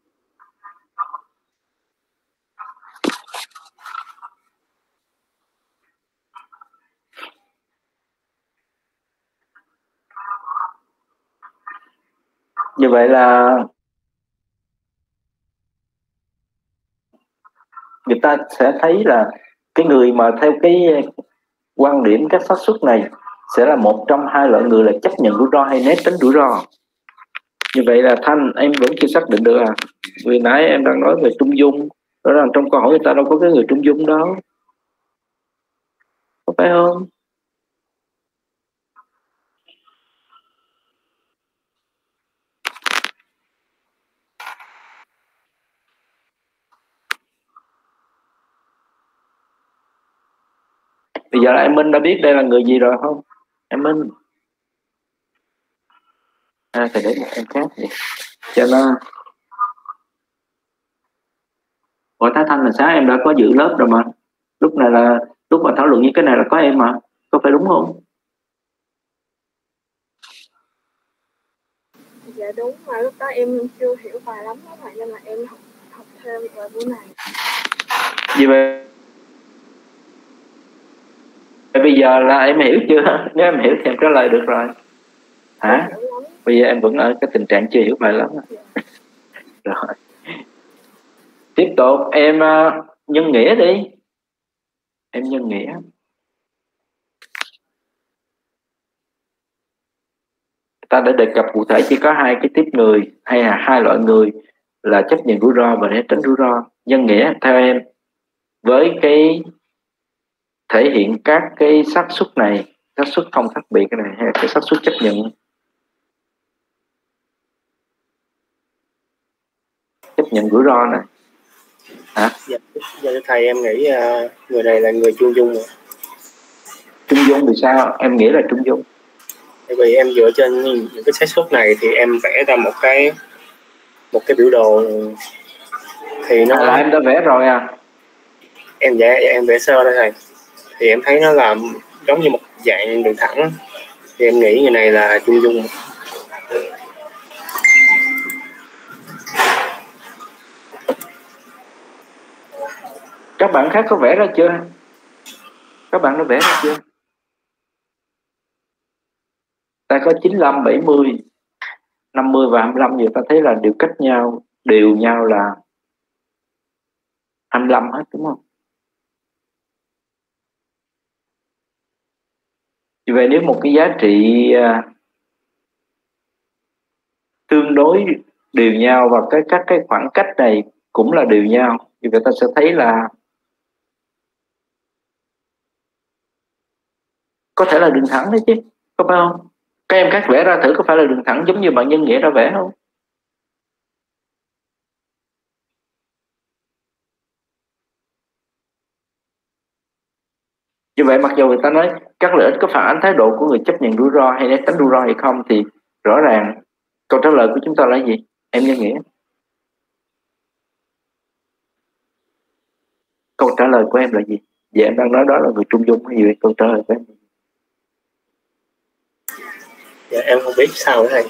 như vậy là người ta sẽ thấy là cái người mà theo cái quan điểm các xác suất này sẽ là một trong hai loại người là chấp nhận rủi ro hay né tránh rủi ro. Như vậy là Thanh em vẫn chưa xác định được à? Vì nãy em đang nói về trung dung, rõ ràng trong câu hỏi người ta đâu có cái người trung dung đâu, có phải không? Bây giờ là em Minh đã biết đây là người gì rồi không? Em Minh phải để một em khác vậy cho nó. Ủa Thái Thanh là sáng em đã có dự lớp rồi mà, lúc này là lúc mà thảo luận như cái này là có em mà, có phải đúng không? Dạ đúng, mà lúc đó em chưa hiểu bài lắm đó vậy nên là em học thêm vào buổi này. Vì vậy bây giờ là em hiểu chưa? Nếu em hiểu thì em trả lời được rồi. Hả? Bây giờ em vẫn ở cái tình trạng chưa hiểu bài lắm. Dạ. Rồi. Tiếp tục em nhân nghĩa đi. Em nhân nghĩa. Ta đã đề cập cụ thể chỉ có hai cái tiếp người hay là hai loại người là chấp nhận rủi ro và né tránh rủi ro. Nhân nghĩa theo em với cái thể hiện các cái xác suất này, xác suất không khác biệt cái này hay là cái xác suất chấp nhận rủi ro này, Hả? Dạ thưa thầy, em nghĩ người này là người trung dung. Trung dung thì sao? Em nghĩ là trung dung? Tại vì em dựa trên những cái xác suất này thì em vẽ ra một cái biểu đồ thì nó là em đã vẽ rồi à? Em vẽ sơ đây thầy, thì em thấy nó là giống như một dạng đường thẳng, thì em nghĩ người này là trung dung. Các bạn khác có vẽ ra chưa? Các bạn đã vẽ ra chưa? Ta có 95, 70, 50 và 25 giờ ta thấy là đều cách nhau, đều nhau là 25 hết, đúng không? Vì vậy nếu một cái giá trị tương đối đều nhau và các cái khoảng cách này cũng là đều nhau, thì người ta sẽ thấy là có thể là đường thẳng đấy chứ, có phải không? Các em khác vẽ ra thử có phải là đường thẳng giống như bạn Nhân Nghĩa đã vẽ không? Như vậy mặc dù người ta nói các lợi ích có phản ánh thái độ của người chấp nhận rủi ro hay né tránh rủi ro hay không, thì rõ ràng câu trả lời của chúng ta là gì? Em Nhân Nghĩa, câu trả lời của em là gì? Vậy em đang nói đó là người trung dung hay gì? Câu trả lời của em? Dạ em không biết sao nữa thầy.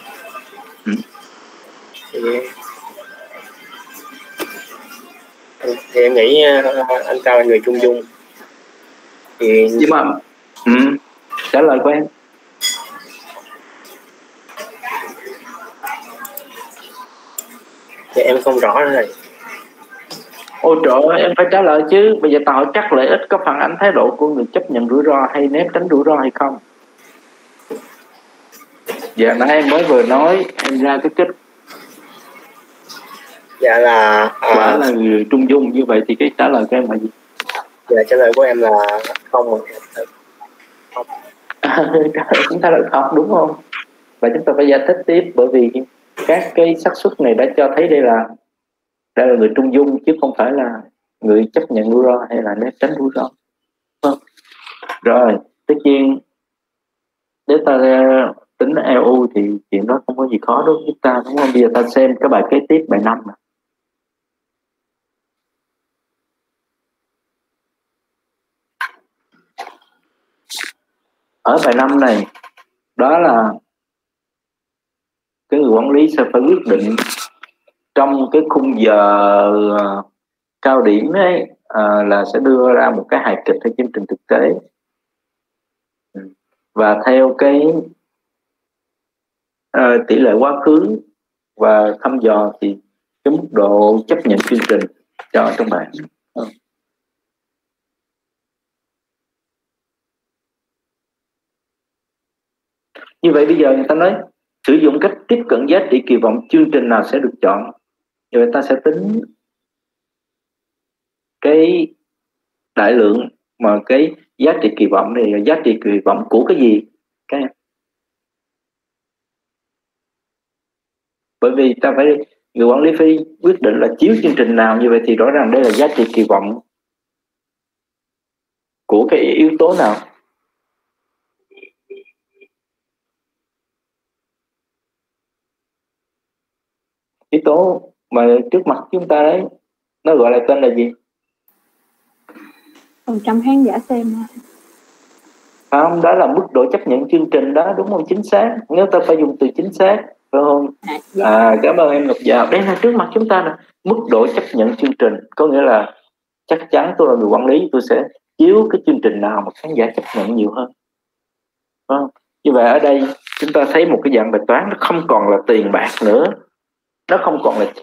Thì em nghĩ anh Cao là người trung dung. Thì nhưng mà trả lời của em. Dạ em không rõ nữa thầy. Ôi trời ơi, em phải trả lời chứ. Bây giờ tao hỏi các lợi ích có phản ánh thái độ của người chấp nhận rủi ro hay né tránh rủi ro hay không? Dạ nãy em mới vừa nói em ra cái kết Dạ là quả là người trung dung, như vậy thì cái trả lời của em là gì? Dạ trả lời của em là không. Chúng ta là không, đúng không? Và chúng ta phải giải thích tiếp, bởi vì các cái xác suất này đã cho thấy đây là người trung dung chứ không phải là người chấp nhận rủi ro hay là né tránh rủi ro. Rồi tất nhiên nếu ta tính EU thì chuyện đó không có gì khó đối với chúng ta, đúng không? Bây giờ ta xem cái bài kế tiếp, bài 5 này. Ở bài 5 này đó là cái người quản lý sẽ phải quyết định trong cái khung giờ cao điểm ấy, là sẽ đưa ra một cái hài kịch hay chương trình thực tế, và theo cái tỷ lệ quá khứ và thăm dò thì cái mức độ chấp nhận chương trình cho trong bảng. Như vậy bây giờ người ta nói sử dụng cách tiếp cận giá trị kỳ vọng, chương trình nào sẽ được chọn. Rồi ta sẽ tính cái đại lượng mà cái giá trị kỳ vọng này là giá trị kỳ vọng của cái gì các em? Bởi vì ta phải, người quản lý phải quyết định là chiếu chương trình nào, như vậy thì rõ ràng đây là giá trị kỳ vọng của cái yếu tố nào. Yếu tố mà trước mặt chúng ta đấy, nó gọi là tên là gì? Phần trăm khán giả xem không? Đó là mức độ chấp nhận chương trình đó, đúng không? Chính xác, nếu ta phải dùng từ chính xác, phải không? Cảm ơn em Ngọc Giao. Đây là trước mặt chúng ta là mức độ chấp nhận chương trình, có nghĩa là chắc chắn tôi là người quản lý, tôi sẽ chiếu cái chương trình nào mà khán giả chấp nhận nhiều hơn, phải không? Như vậy ở đây chúng ta thấy một cái dạng bài toán nó không còn là tiền bạc nữa, nó không còn là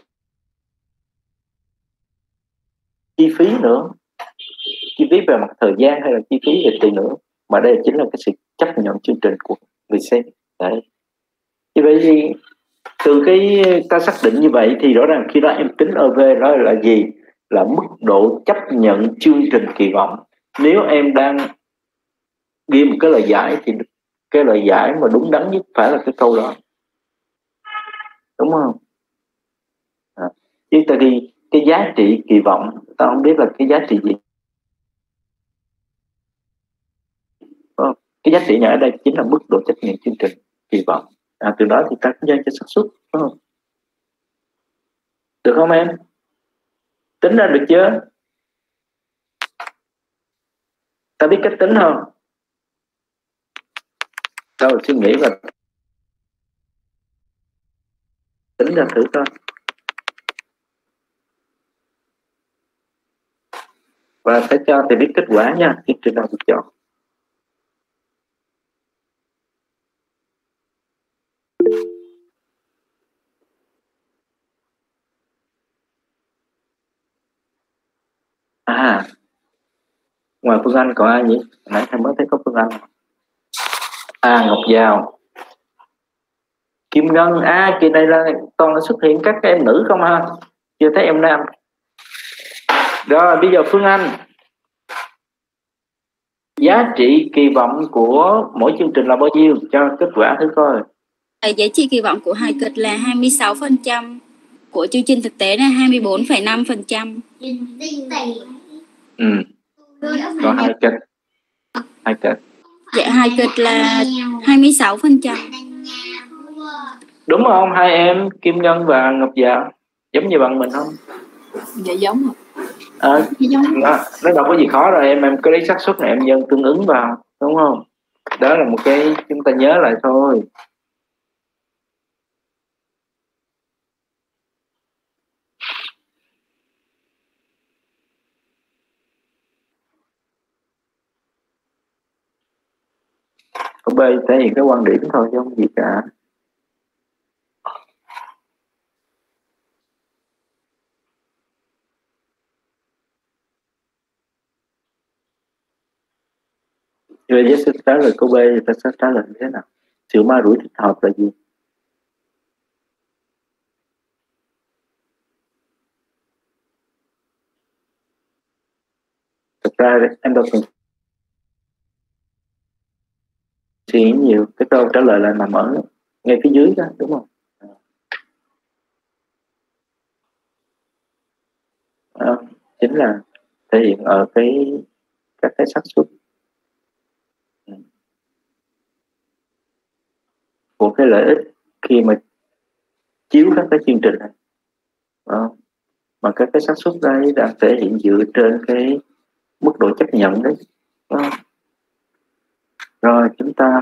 chi phí nữa, chi phí về mặt thời gian hay là chi phí về tiền nữa, mà đây chính là cái sự chấp nhận chương trình của người xem. Đấy. Như vậy thì từ cái ta xác định như vậy thì rõ ràng khi đó em tính EV đó là gì? Là mức độ chấp nhận chương trình kỳ vọng. Nếu em đang ghi một cái lời giải thì cái lời giải mà đúng đắn nhất phải là cái câu đó, đúng không? Chứ tại vì cái giá trị kỳ vọng, ta không biết là cái giá trị gì. Cái giá trị nhỏ ở đây chính là mức độ chấp nhận chương trình kỳ vọng. Từ đó thì ta kinh doanh cho xác suất, đúng không? Được không em? Tính ra được chưa? Ta biết cách tính không? Đâu suy nghĩ và tính ra thử coi. Và phải cho thầy biết kết quả nha, chương trình nào được chọn. Ngoài Phương Anh còn ai nhỉ? Nãy thầy mới thấy có Phương Anh. Ngọc Giao, Kim Ngân. Kỳ này là toàn là xuất hiện các em nữ không ha? Chưa thấy em nam. Rồi bây giờ Phương Anh, giá trị kỳ vọng của mỗi chương trình là bao nhiêu? Cho kết quả thử coi. Giá trị kỳ vọng của hài kịch là 26%, của chương trình thực tế là 24,5%. Còn hài kịch. Dạ hài kịch là 26%. Đúng không? Hai em Kim Ngân và Ngọc Dạ giống như bạn mình không? Dạ giống rồi. Nó đâu có gì khó rồi em cứ lấy xác suất này em nhân tương ứng vào, đúng không? Đó là một cái chúng ta nhớ lại thôi. Câu B thể hiện cái quan điểm thôi chứ không gì cả. Rồi với sự trả lời câu B thì ta sẽ trả lời như thế nào? Sự ma rủi thích hợp là gì? Thật ra em đâu cần suy nghĩ nhiều, cái câu trả lời là nằm ở ngay phía dưới đó, đúng không? Chính là thể hiện ở các cái xác suất của cái lợi ích khi mà chiếu các cái chương trình này. Mà các cái xác suất đấy đã thể hiện dựa trên cái mức độ chấp nhận đấy. Rồi chúng ta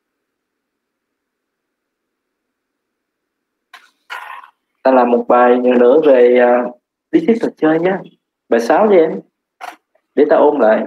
làm một bài nữa về lý thuyết trò chơi nhé. Bài 6 đi em, để ta ôn lại.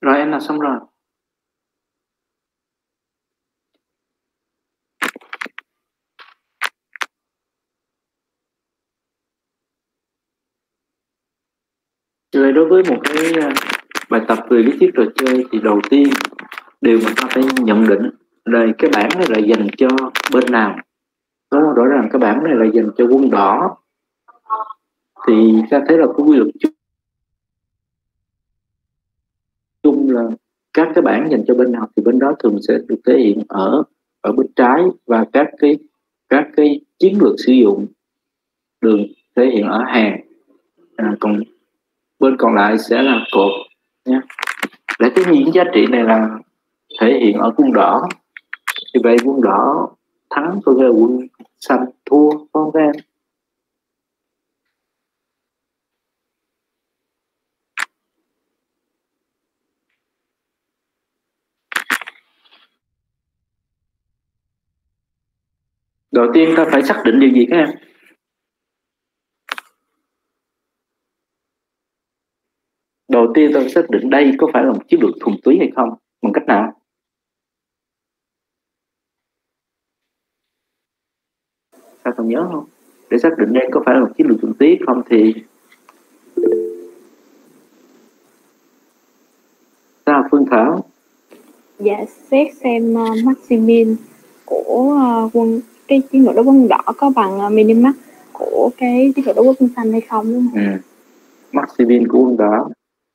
Rồi em làm xong rồi. Rồi đối với một cái bài tập về lý thuyết trò chơi thì đầu tiên điều mà ta phải nhận định là cái bảng này là dành cho bên nào. Đúng không? Rõ ràng cái bảng này là dành cho quân đỏ, thì ta thấy là cái quy luật chung là các cái bảng dành cho bên nào thì bên đó thường sẽ được thể hiện ở bên trái, và các cái chiến lược sử dụng được thể hiện ở hàng, còn bên còn lại sẽ là cột nha. Để cái những giá trị này là thể hiện ở quân đỏ, thì vậy quân đỏ thắng có nghĩa là quân xanh thua, không các em? Đầu tiên ta phải xác định điều gì các em? Đầu tiên ta phải xác định đây có phải là một chiến lược thuần túy hay không, bằng cách nào? Ta còn nhớ không? Để xác định đây có phải là một chiến lược thuần túy không thì sao Phương Thảo? Dạ, xét xem Maximin của cái chiến lược đối với quân đỏ có bằng Minimax của cái chiến lược đối với quân xanh hay không, đúng không? Maximin của quân đỏ,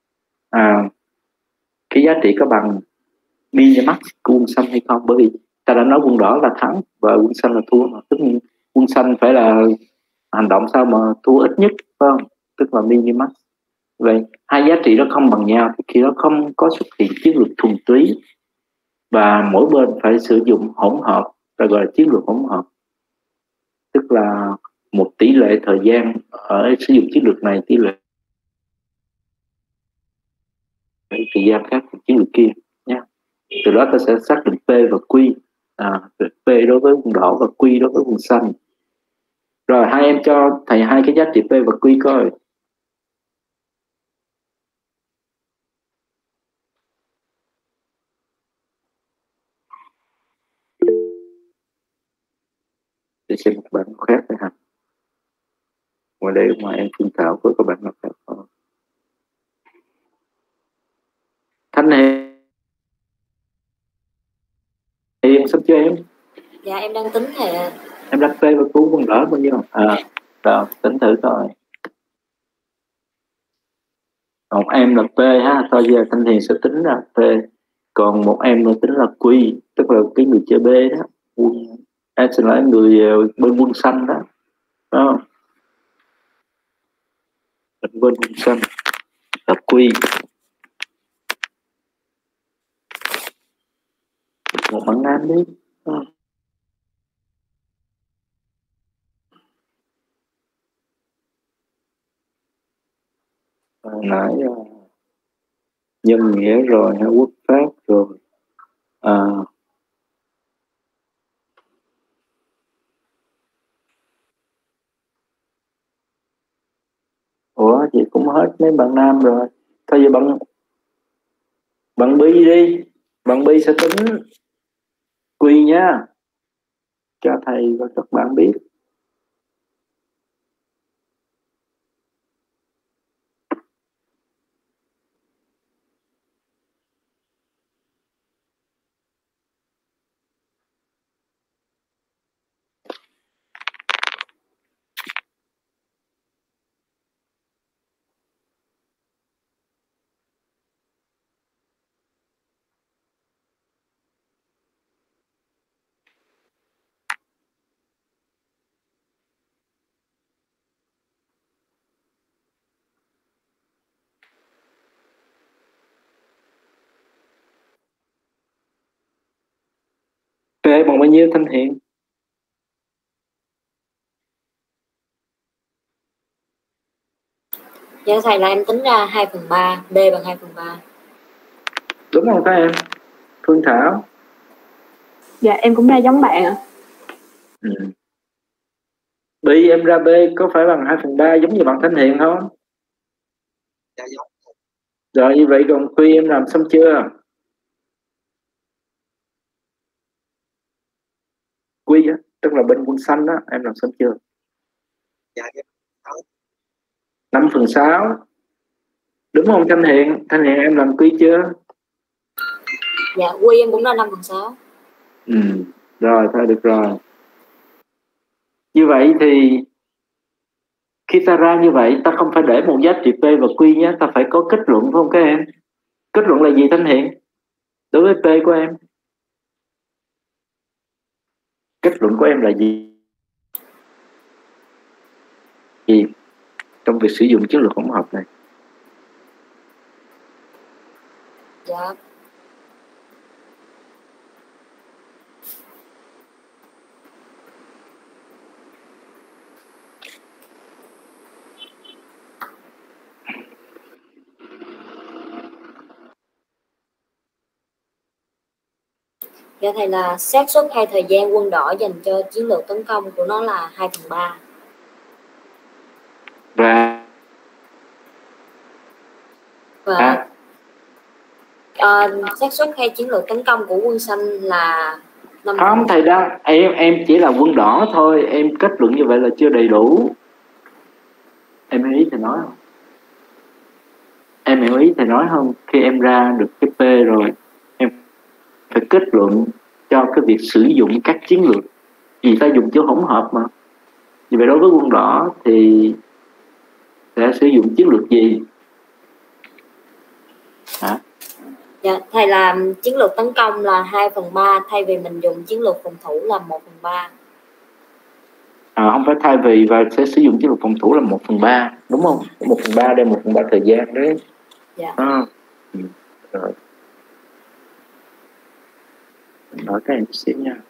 cái giá trị có bằng Minimax của quân xanh hay không? Bởi vì ta đã nói quân đỏ là thắng và quân xanh là thua, mà tất nhiên quân xanh phải là hành động sao mà thua ít nhất, phải không? Tức là Minimax. Vậy hai giá trị đó không bằng nhau thì khi đó không có xuất hiện chiến lược thuần túy, và mỗi bên phải sử dụng hỗn hợp, ta gọi là chiến lược hỗn hợp, tức là một tỷ lệ thời gian ở sử dụng chiến lược này, tỷ lệ thời gian khác chiến lược kia nhé. Từ đó ta sẽ xác định P và Q, P đối với quân đỏ và Q đối với quân xanh. Rồi hai em cho thầy hai cái giá trị P và Q coi. Để xem một bạn khác này ha. Ngoài đây mà em Phương Thảo có bạn nào khác không? Thanh Hiền sắp chưa em? Dạ em đang tính thầy ạ. Em đặt P và Q quân đỏ bao nhiêu? Rồi tính thử coi. Một em là P ha, thôi giờ Thanh Hiền sẽ tính là P, còn một em nữa tính là Q, tức là cái người chơi B đó, quân xin lỗi, người bên quân xanh đó, đó. Bên quân xanh là Q. Một bạn nam đi. Nãy nhân nghĩa rồi, quốc pháp rồi, ủa chị cũng hết mấy bạn nam rồi. Thôi giờ bạn Bi đi, bạn Bi sẽ tính Quy nhá, cho thầy và các bạn biết. P bằng bao nhiêu Thanh Hiền? Dạ thầy, là em tính ra 2/3, B bằng 2/3. Đúng không các em? Phương Thảo? Dạ em cũng ra giống bạn ạ. Bi em ra B có phải bằng 2/3 giống như bạn Thanh Hiền không? Dạ giống. Rồi như vậy còn Quy em làm xong chưa? Quy á, tức là bên quân xanh đó, em làm xong chưa? Dạ, 5/6. Đúng không Thanh Hiền? Thanh Hiền em làm Quy chưa? Dạ, Quy em cũng là 5/6. Rồi thôi được rồi. Như vậy thì khi ta ra như vậy, ta không phải để một giá trị P và Q nhé, ta phải có kết luận phải không các em? Kết luận là gì Thanh Hiền? Đối với P của em, kết luận của em là gì? Trong việc sử dụng chiến lược hỗn hợp này? Dạ. Dạ thầy, là xác suất hay thời gian quân đỏ dành cho chiến lược tấn công của nó là 2/3. Và xác suất hay chiến lược tấn công của quân xanh là 5. Không thầy đó, em chỉ là quân đỏ thôi, em kết luận như vậy là chưa đầy đủ. Em hiểu ý thầy nói không? Em hiểu ý thầy nói không? Khi em ra được cái P rồi, em phải kết luận cho cái việc sử dụng các chiến lược. Vì ta dùng chữ hỗn hợp mà. Vì vậy đối với quân đỏ thì sẽ sử dụng chiến lược gì? Hả? Dạ, thầy làm chiến lược tấn công là 2/3 thay vì mình dùng chiến lược phòng thủ là 1/3. Không phải thay vì, và sẽ sử dụng chiến lược phòng thủ là 1/3, đúng không? 1/3 đây, 1/3 thời gian đấy. Dạ. Rồi. Nói các em chút xíu nha.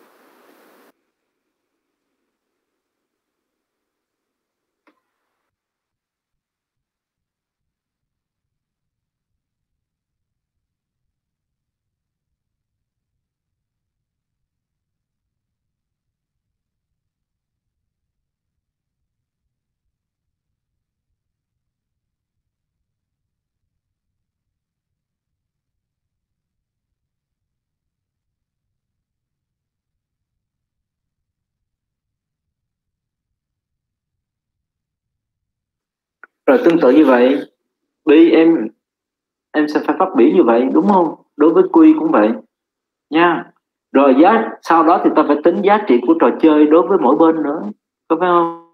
Rồi tương tự như vậy, Bi em sẽ phải phát biểu như vậy, đúng không? Đối với Quy cũng vậy nha. Rồi sau đó thì ta phải tính giá trị của trò chơi đối với mỗi bên nữa, có phải không?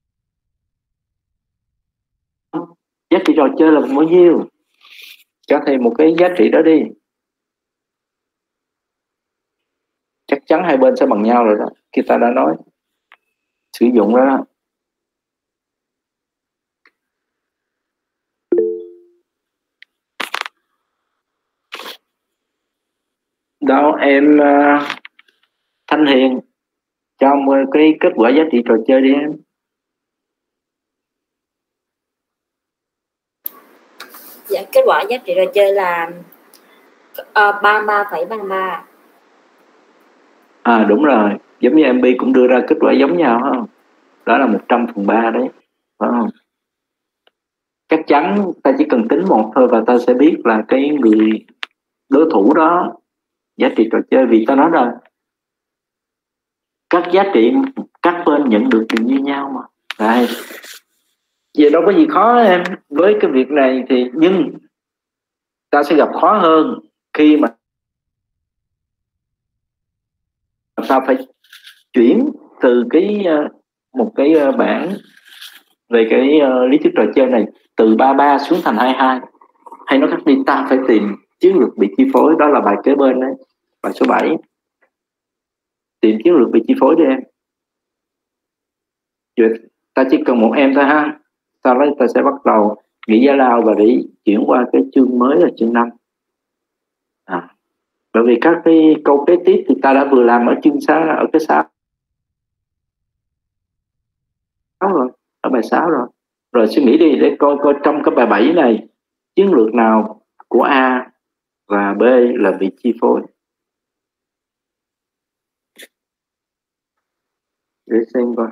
Giá trị trò chơi là bao nhiêu? Cho thầy một cái giá trị đó đi. Chắc chắn hai bên sẽ bằng nhau rồi đó, khi ta đã nói sử dụng đó. Đâu em Thanh Hiền cho cái kết quả giá trị trò chơi đi em. Dạ, kết quả giá trị trò chơi là 33,33. Đúng rồi, giống như MB cũng đưa ra kết quả giống nhau không? Đó là 100/3 đấy, phải không? Chắc chắn ta chỉ cần tính một thôi và ta sẽ biết là cái người đối thủ đó giá trị trò chơi, vì ta nói rồi các giá trị các bên nhận được đều như nhau mà. Đấy. Vậy đâu có gì khó em với cái việc này, thì nhưng ta sẽ gặp khó hơn khi mà ta phải chuyển từ một cái bảng về cái lý thuyết trò chơi này từ 33 xuống thành 22, hay nói khác đi, ta phải tìm chiến lược bị chi phối. Đó là bài kế bên đấy, bài số 7, tìm chiến lược bị chi phối đi em. Vậy ta chỉ cần một em thôi ha, sau đó ta sẽ bắt đầu nghĩ giải lao và để chuyển qua cái chương mới là chương 5. Bởi vì các cái câu kế tiếp thì ta đã vừa làm ở chương 6, ở cái 6 rồi, ở bài 6 rồi. Rồi suy nghĩ đi để coi trong cái bài 7 này chiến lược nào của A và B là bị chi phối, để xem coi.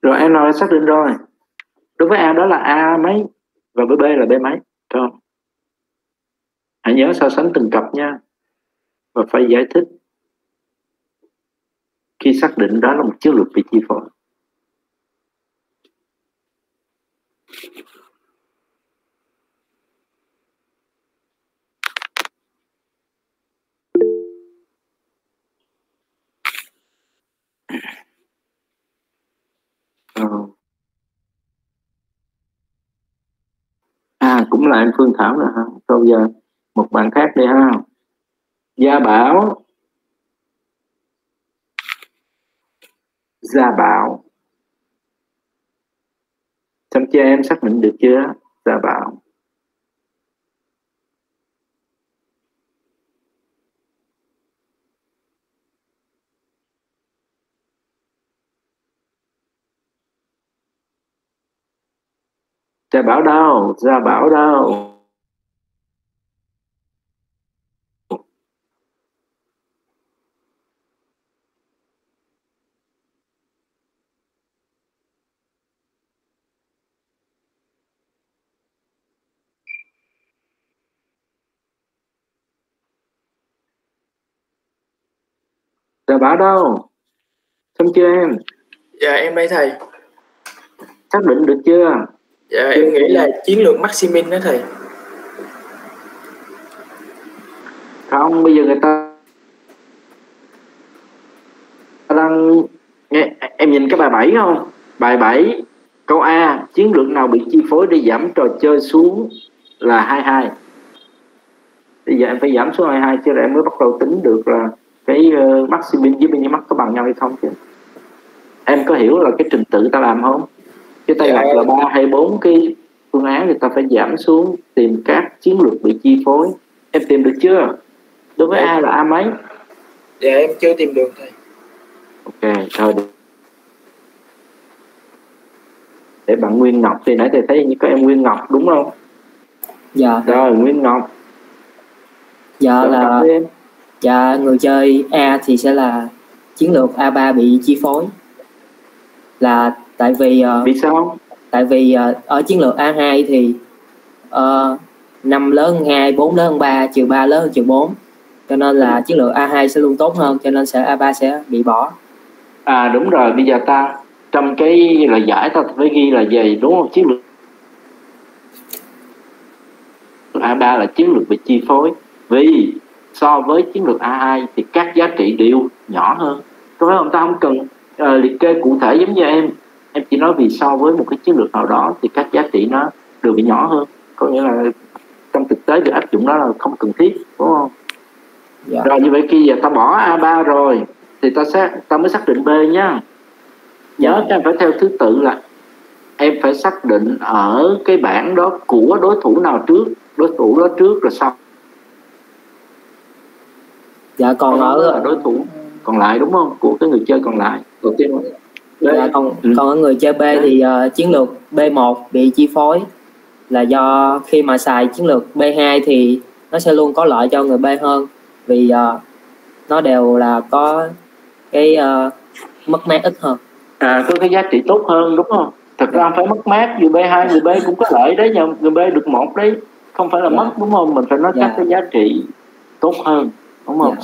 Rồi em nào đã xác định rồi. Đối với A đó là A mấy và với B là B mấy, phải không? Hãy nhớ so sánh từng cặp nha, và phải giải thích khi xác định đó là một chiến lược bị chi phối. Cũng là em Phương Thảo nè ha. Bây giờ một bạn khác đi ha. Gia Bảo. Gia Bảo. Xong chưa em, xác định được chưa? Gia Bảo. Gia Bảo đâu? Gia Bảo đâu? Gia Bảo đâu? Xong chưa em? Dạ em đây thầy. Xác định được chưa? Dạ em nghĩ là chiến lược Maximin đó thầy. Không, bây giờ người ta đang nghe, em nhìn cái bài 7 không? Bài 7 câu A, chiến lược nào bị chi phối để giảm trò chơi xuống là 22. Bây giờ em phải giảm xuống 22 chứ, em mới bắt đầu tính được là cái Maximin với Minimax có bằng nhau hay không chứ. Em có hiểu là cái trình tự ta làm không? Cái tay đặt là 3 hay 4 cái phương án thì ta phải giảm xuống tìm các chiến lược bị chi phối. Em tìm được chưa? Đối với A là A mấy? Dạ em chưa tìm được thầy. Ok, thôi để bạn Nguyên Ngọc, thì nãy thầy thấy như có em Nguyên Ngọc đúng không? Dạ. Rồi Nguyên Ngọc. Dạ là dạ, người chơi A thì sẽ là chiến lược A3 bị chi phối. Là tại vì vì sao? Tại vì ở chiến lược A2 thì 5 lớn hơn 2, 4 lớn hơn 3, trừ 3 lớn hơn trừ 4. Cho nên là chiến lược A2 sẽ luôn tốt hơn, cho nên A3 sẽ bị bỏ. Đúng rồi, bây giờ ta trong cái lời giải ta phải ghi là gì đúng không? Chiến lược A3 là chiến lược bị chi phối, vì so với chiến lược A2 thì các giá trị đều nhỏ hơn. Có phải không? Ta không cần liệt kê cụ thể giống như em chỉ nói vì so với một cái chiến lược nào đó thì các giá trị nó đều bị nhỏ hơn, có nghĩa là trong thực tế việc áp dụng đó là không cần thiết, đúng không? Dạ. Rồi như vậy khi giờ ta bỏ A3 rồi thì ta mới xác định B nhá. Nhớ em phải theo thứ tự là em phải xác định ở cái bảng đó của đối thủ nào trước, đối thủ đó trước rồi sau. Dạ, còn ở đối thủ còn lại đúng không? Của cái người chơi còn lại. Đầu tiên dạ, còn ở người chơi B thì chiến lược B1 bị chi phối là do khi mà xài chiến lược B2 thì nó sẽ luôn có lợi cho người B hơn, vì nó đều là có cái mất mát ít hơn. Có cái giá trị tốt hơn đúng không? Thật ra không phải mất mát, người B2 người B cũng có lợi đấy, nhưng người B được 1 đấy, không phải là mất đúng không? Mình phải nói các cái giá trị tốt hơn đúng không?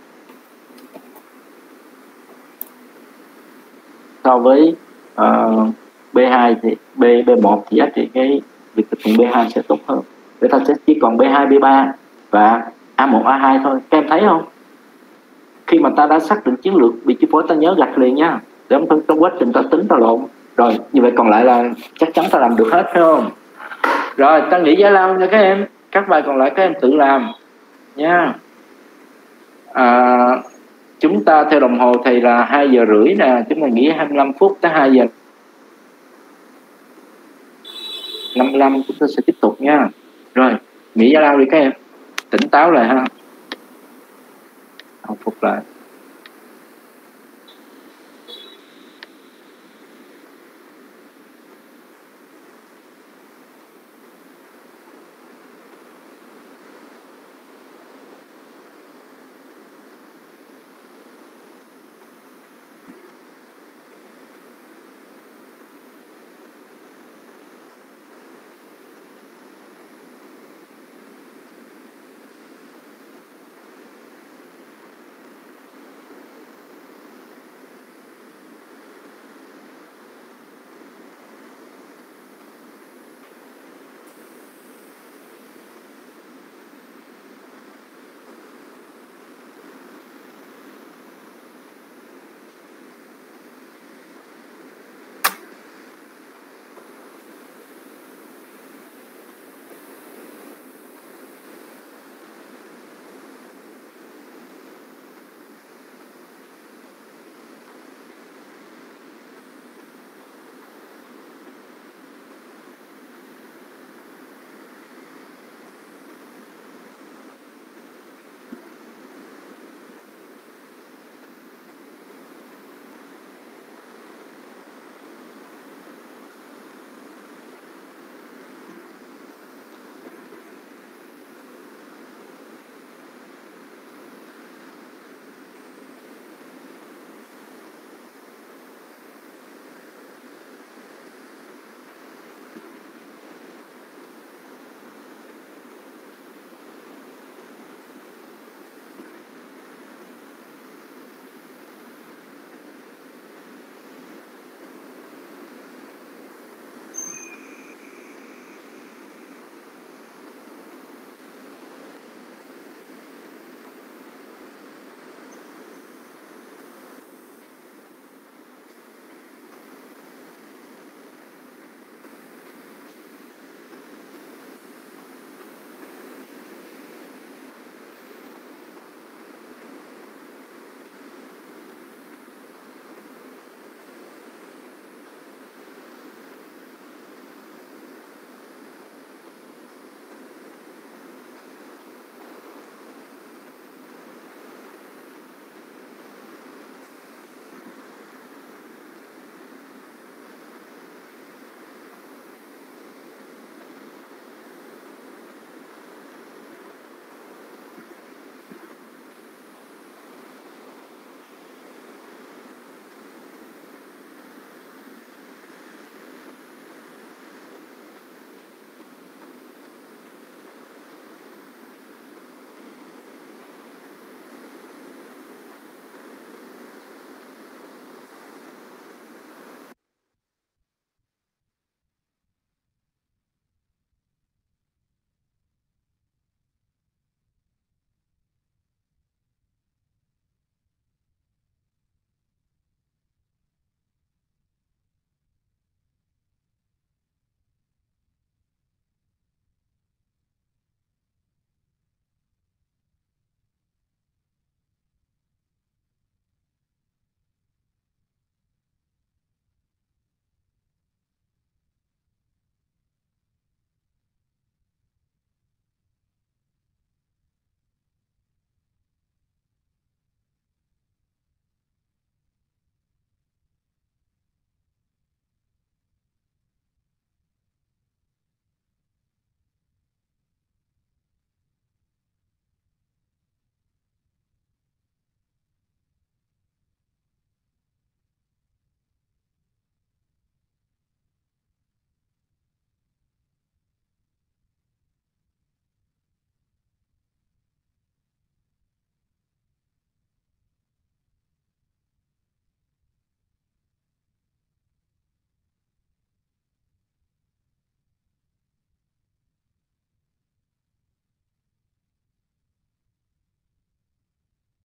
So với B2 thì B1 thì giá trị cái việc thực hiện B2 sẽ tốt hơn. Để ta sẽ chỉ còn B2, B3 và A1, A2 thôi. Các em thấy không? Khi mà ta đã xác định chiến lược bị chi phối, ta nhớ gạch liền nha, để không trong quá trình ta tính ta lộn. Rồi như vậy còn lại là chắc chắn ta làm được hết, phải không? Rồi ta nghỉ giải lao nha các em. Các bài còn lại các em tự làm nha. Chúng ta theo đồng hồ thầy là 2 giờ rưỡi nè, chúng ta nghỉ 25 phút tới 2 giờ 55 chúng ta sẽ tiếp tục nha. Rồi nghỉ giải lao đi các em, tỉnh táo lại ha, hồi phục lại.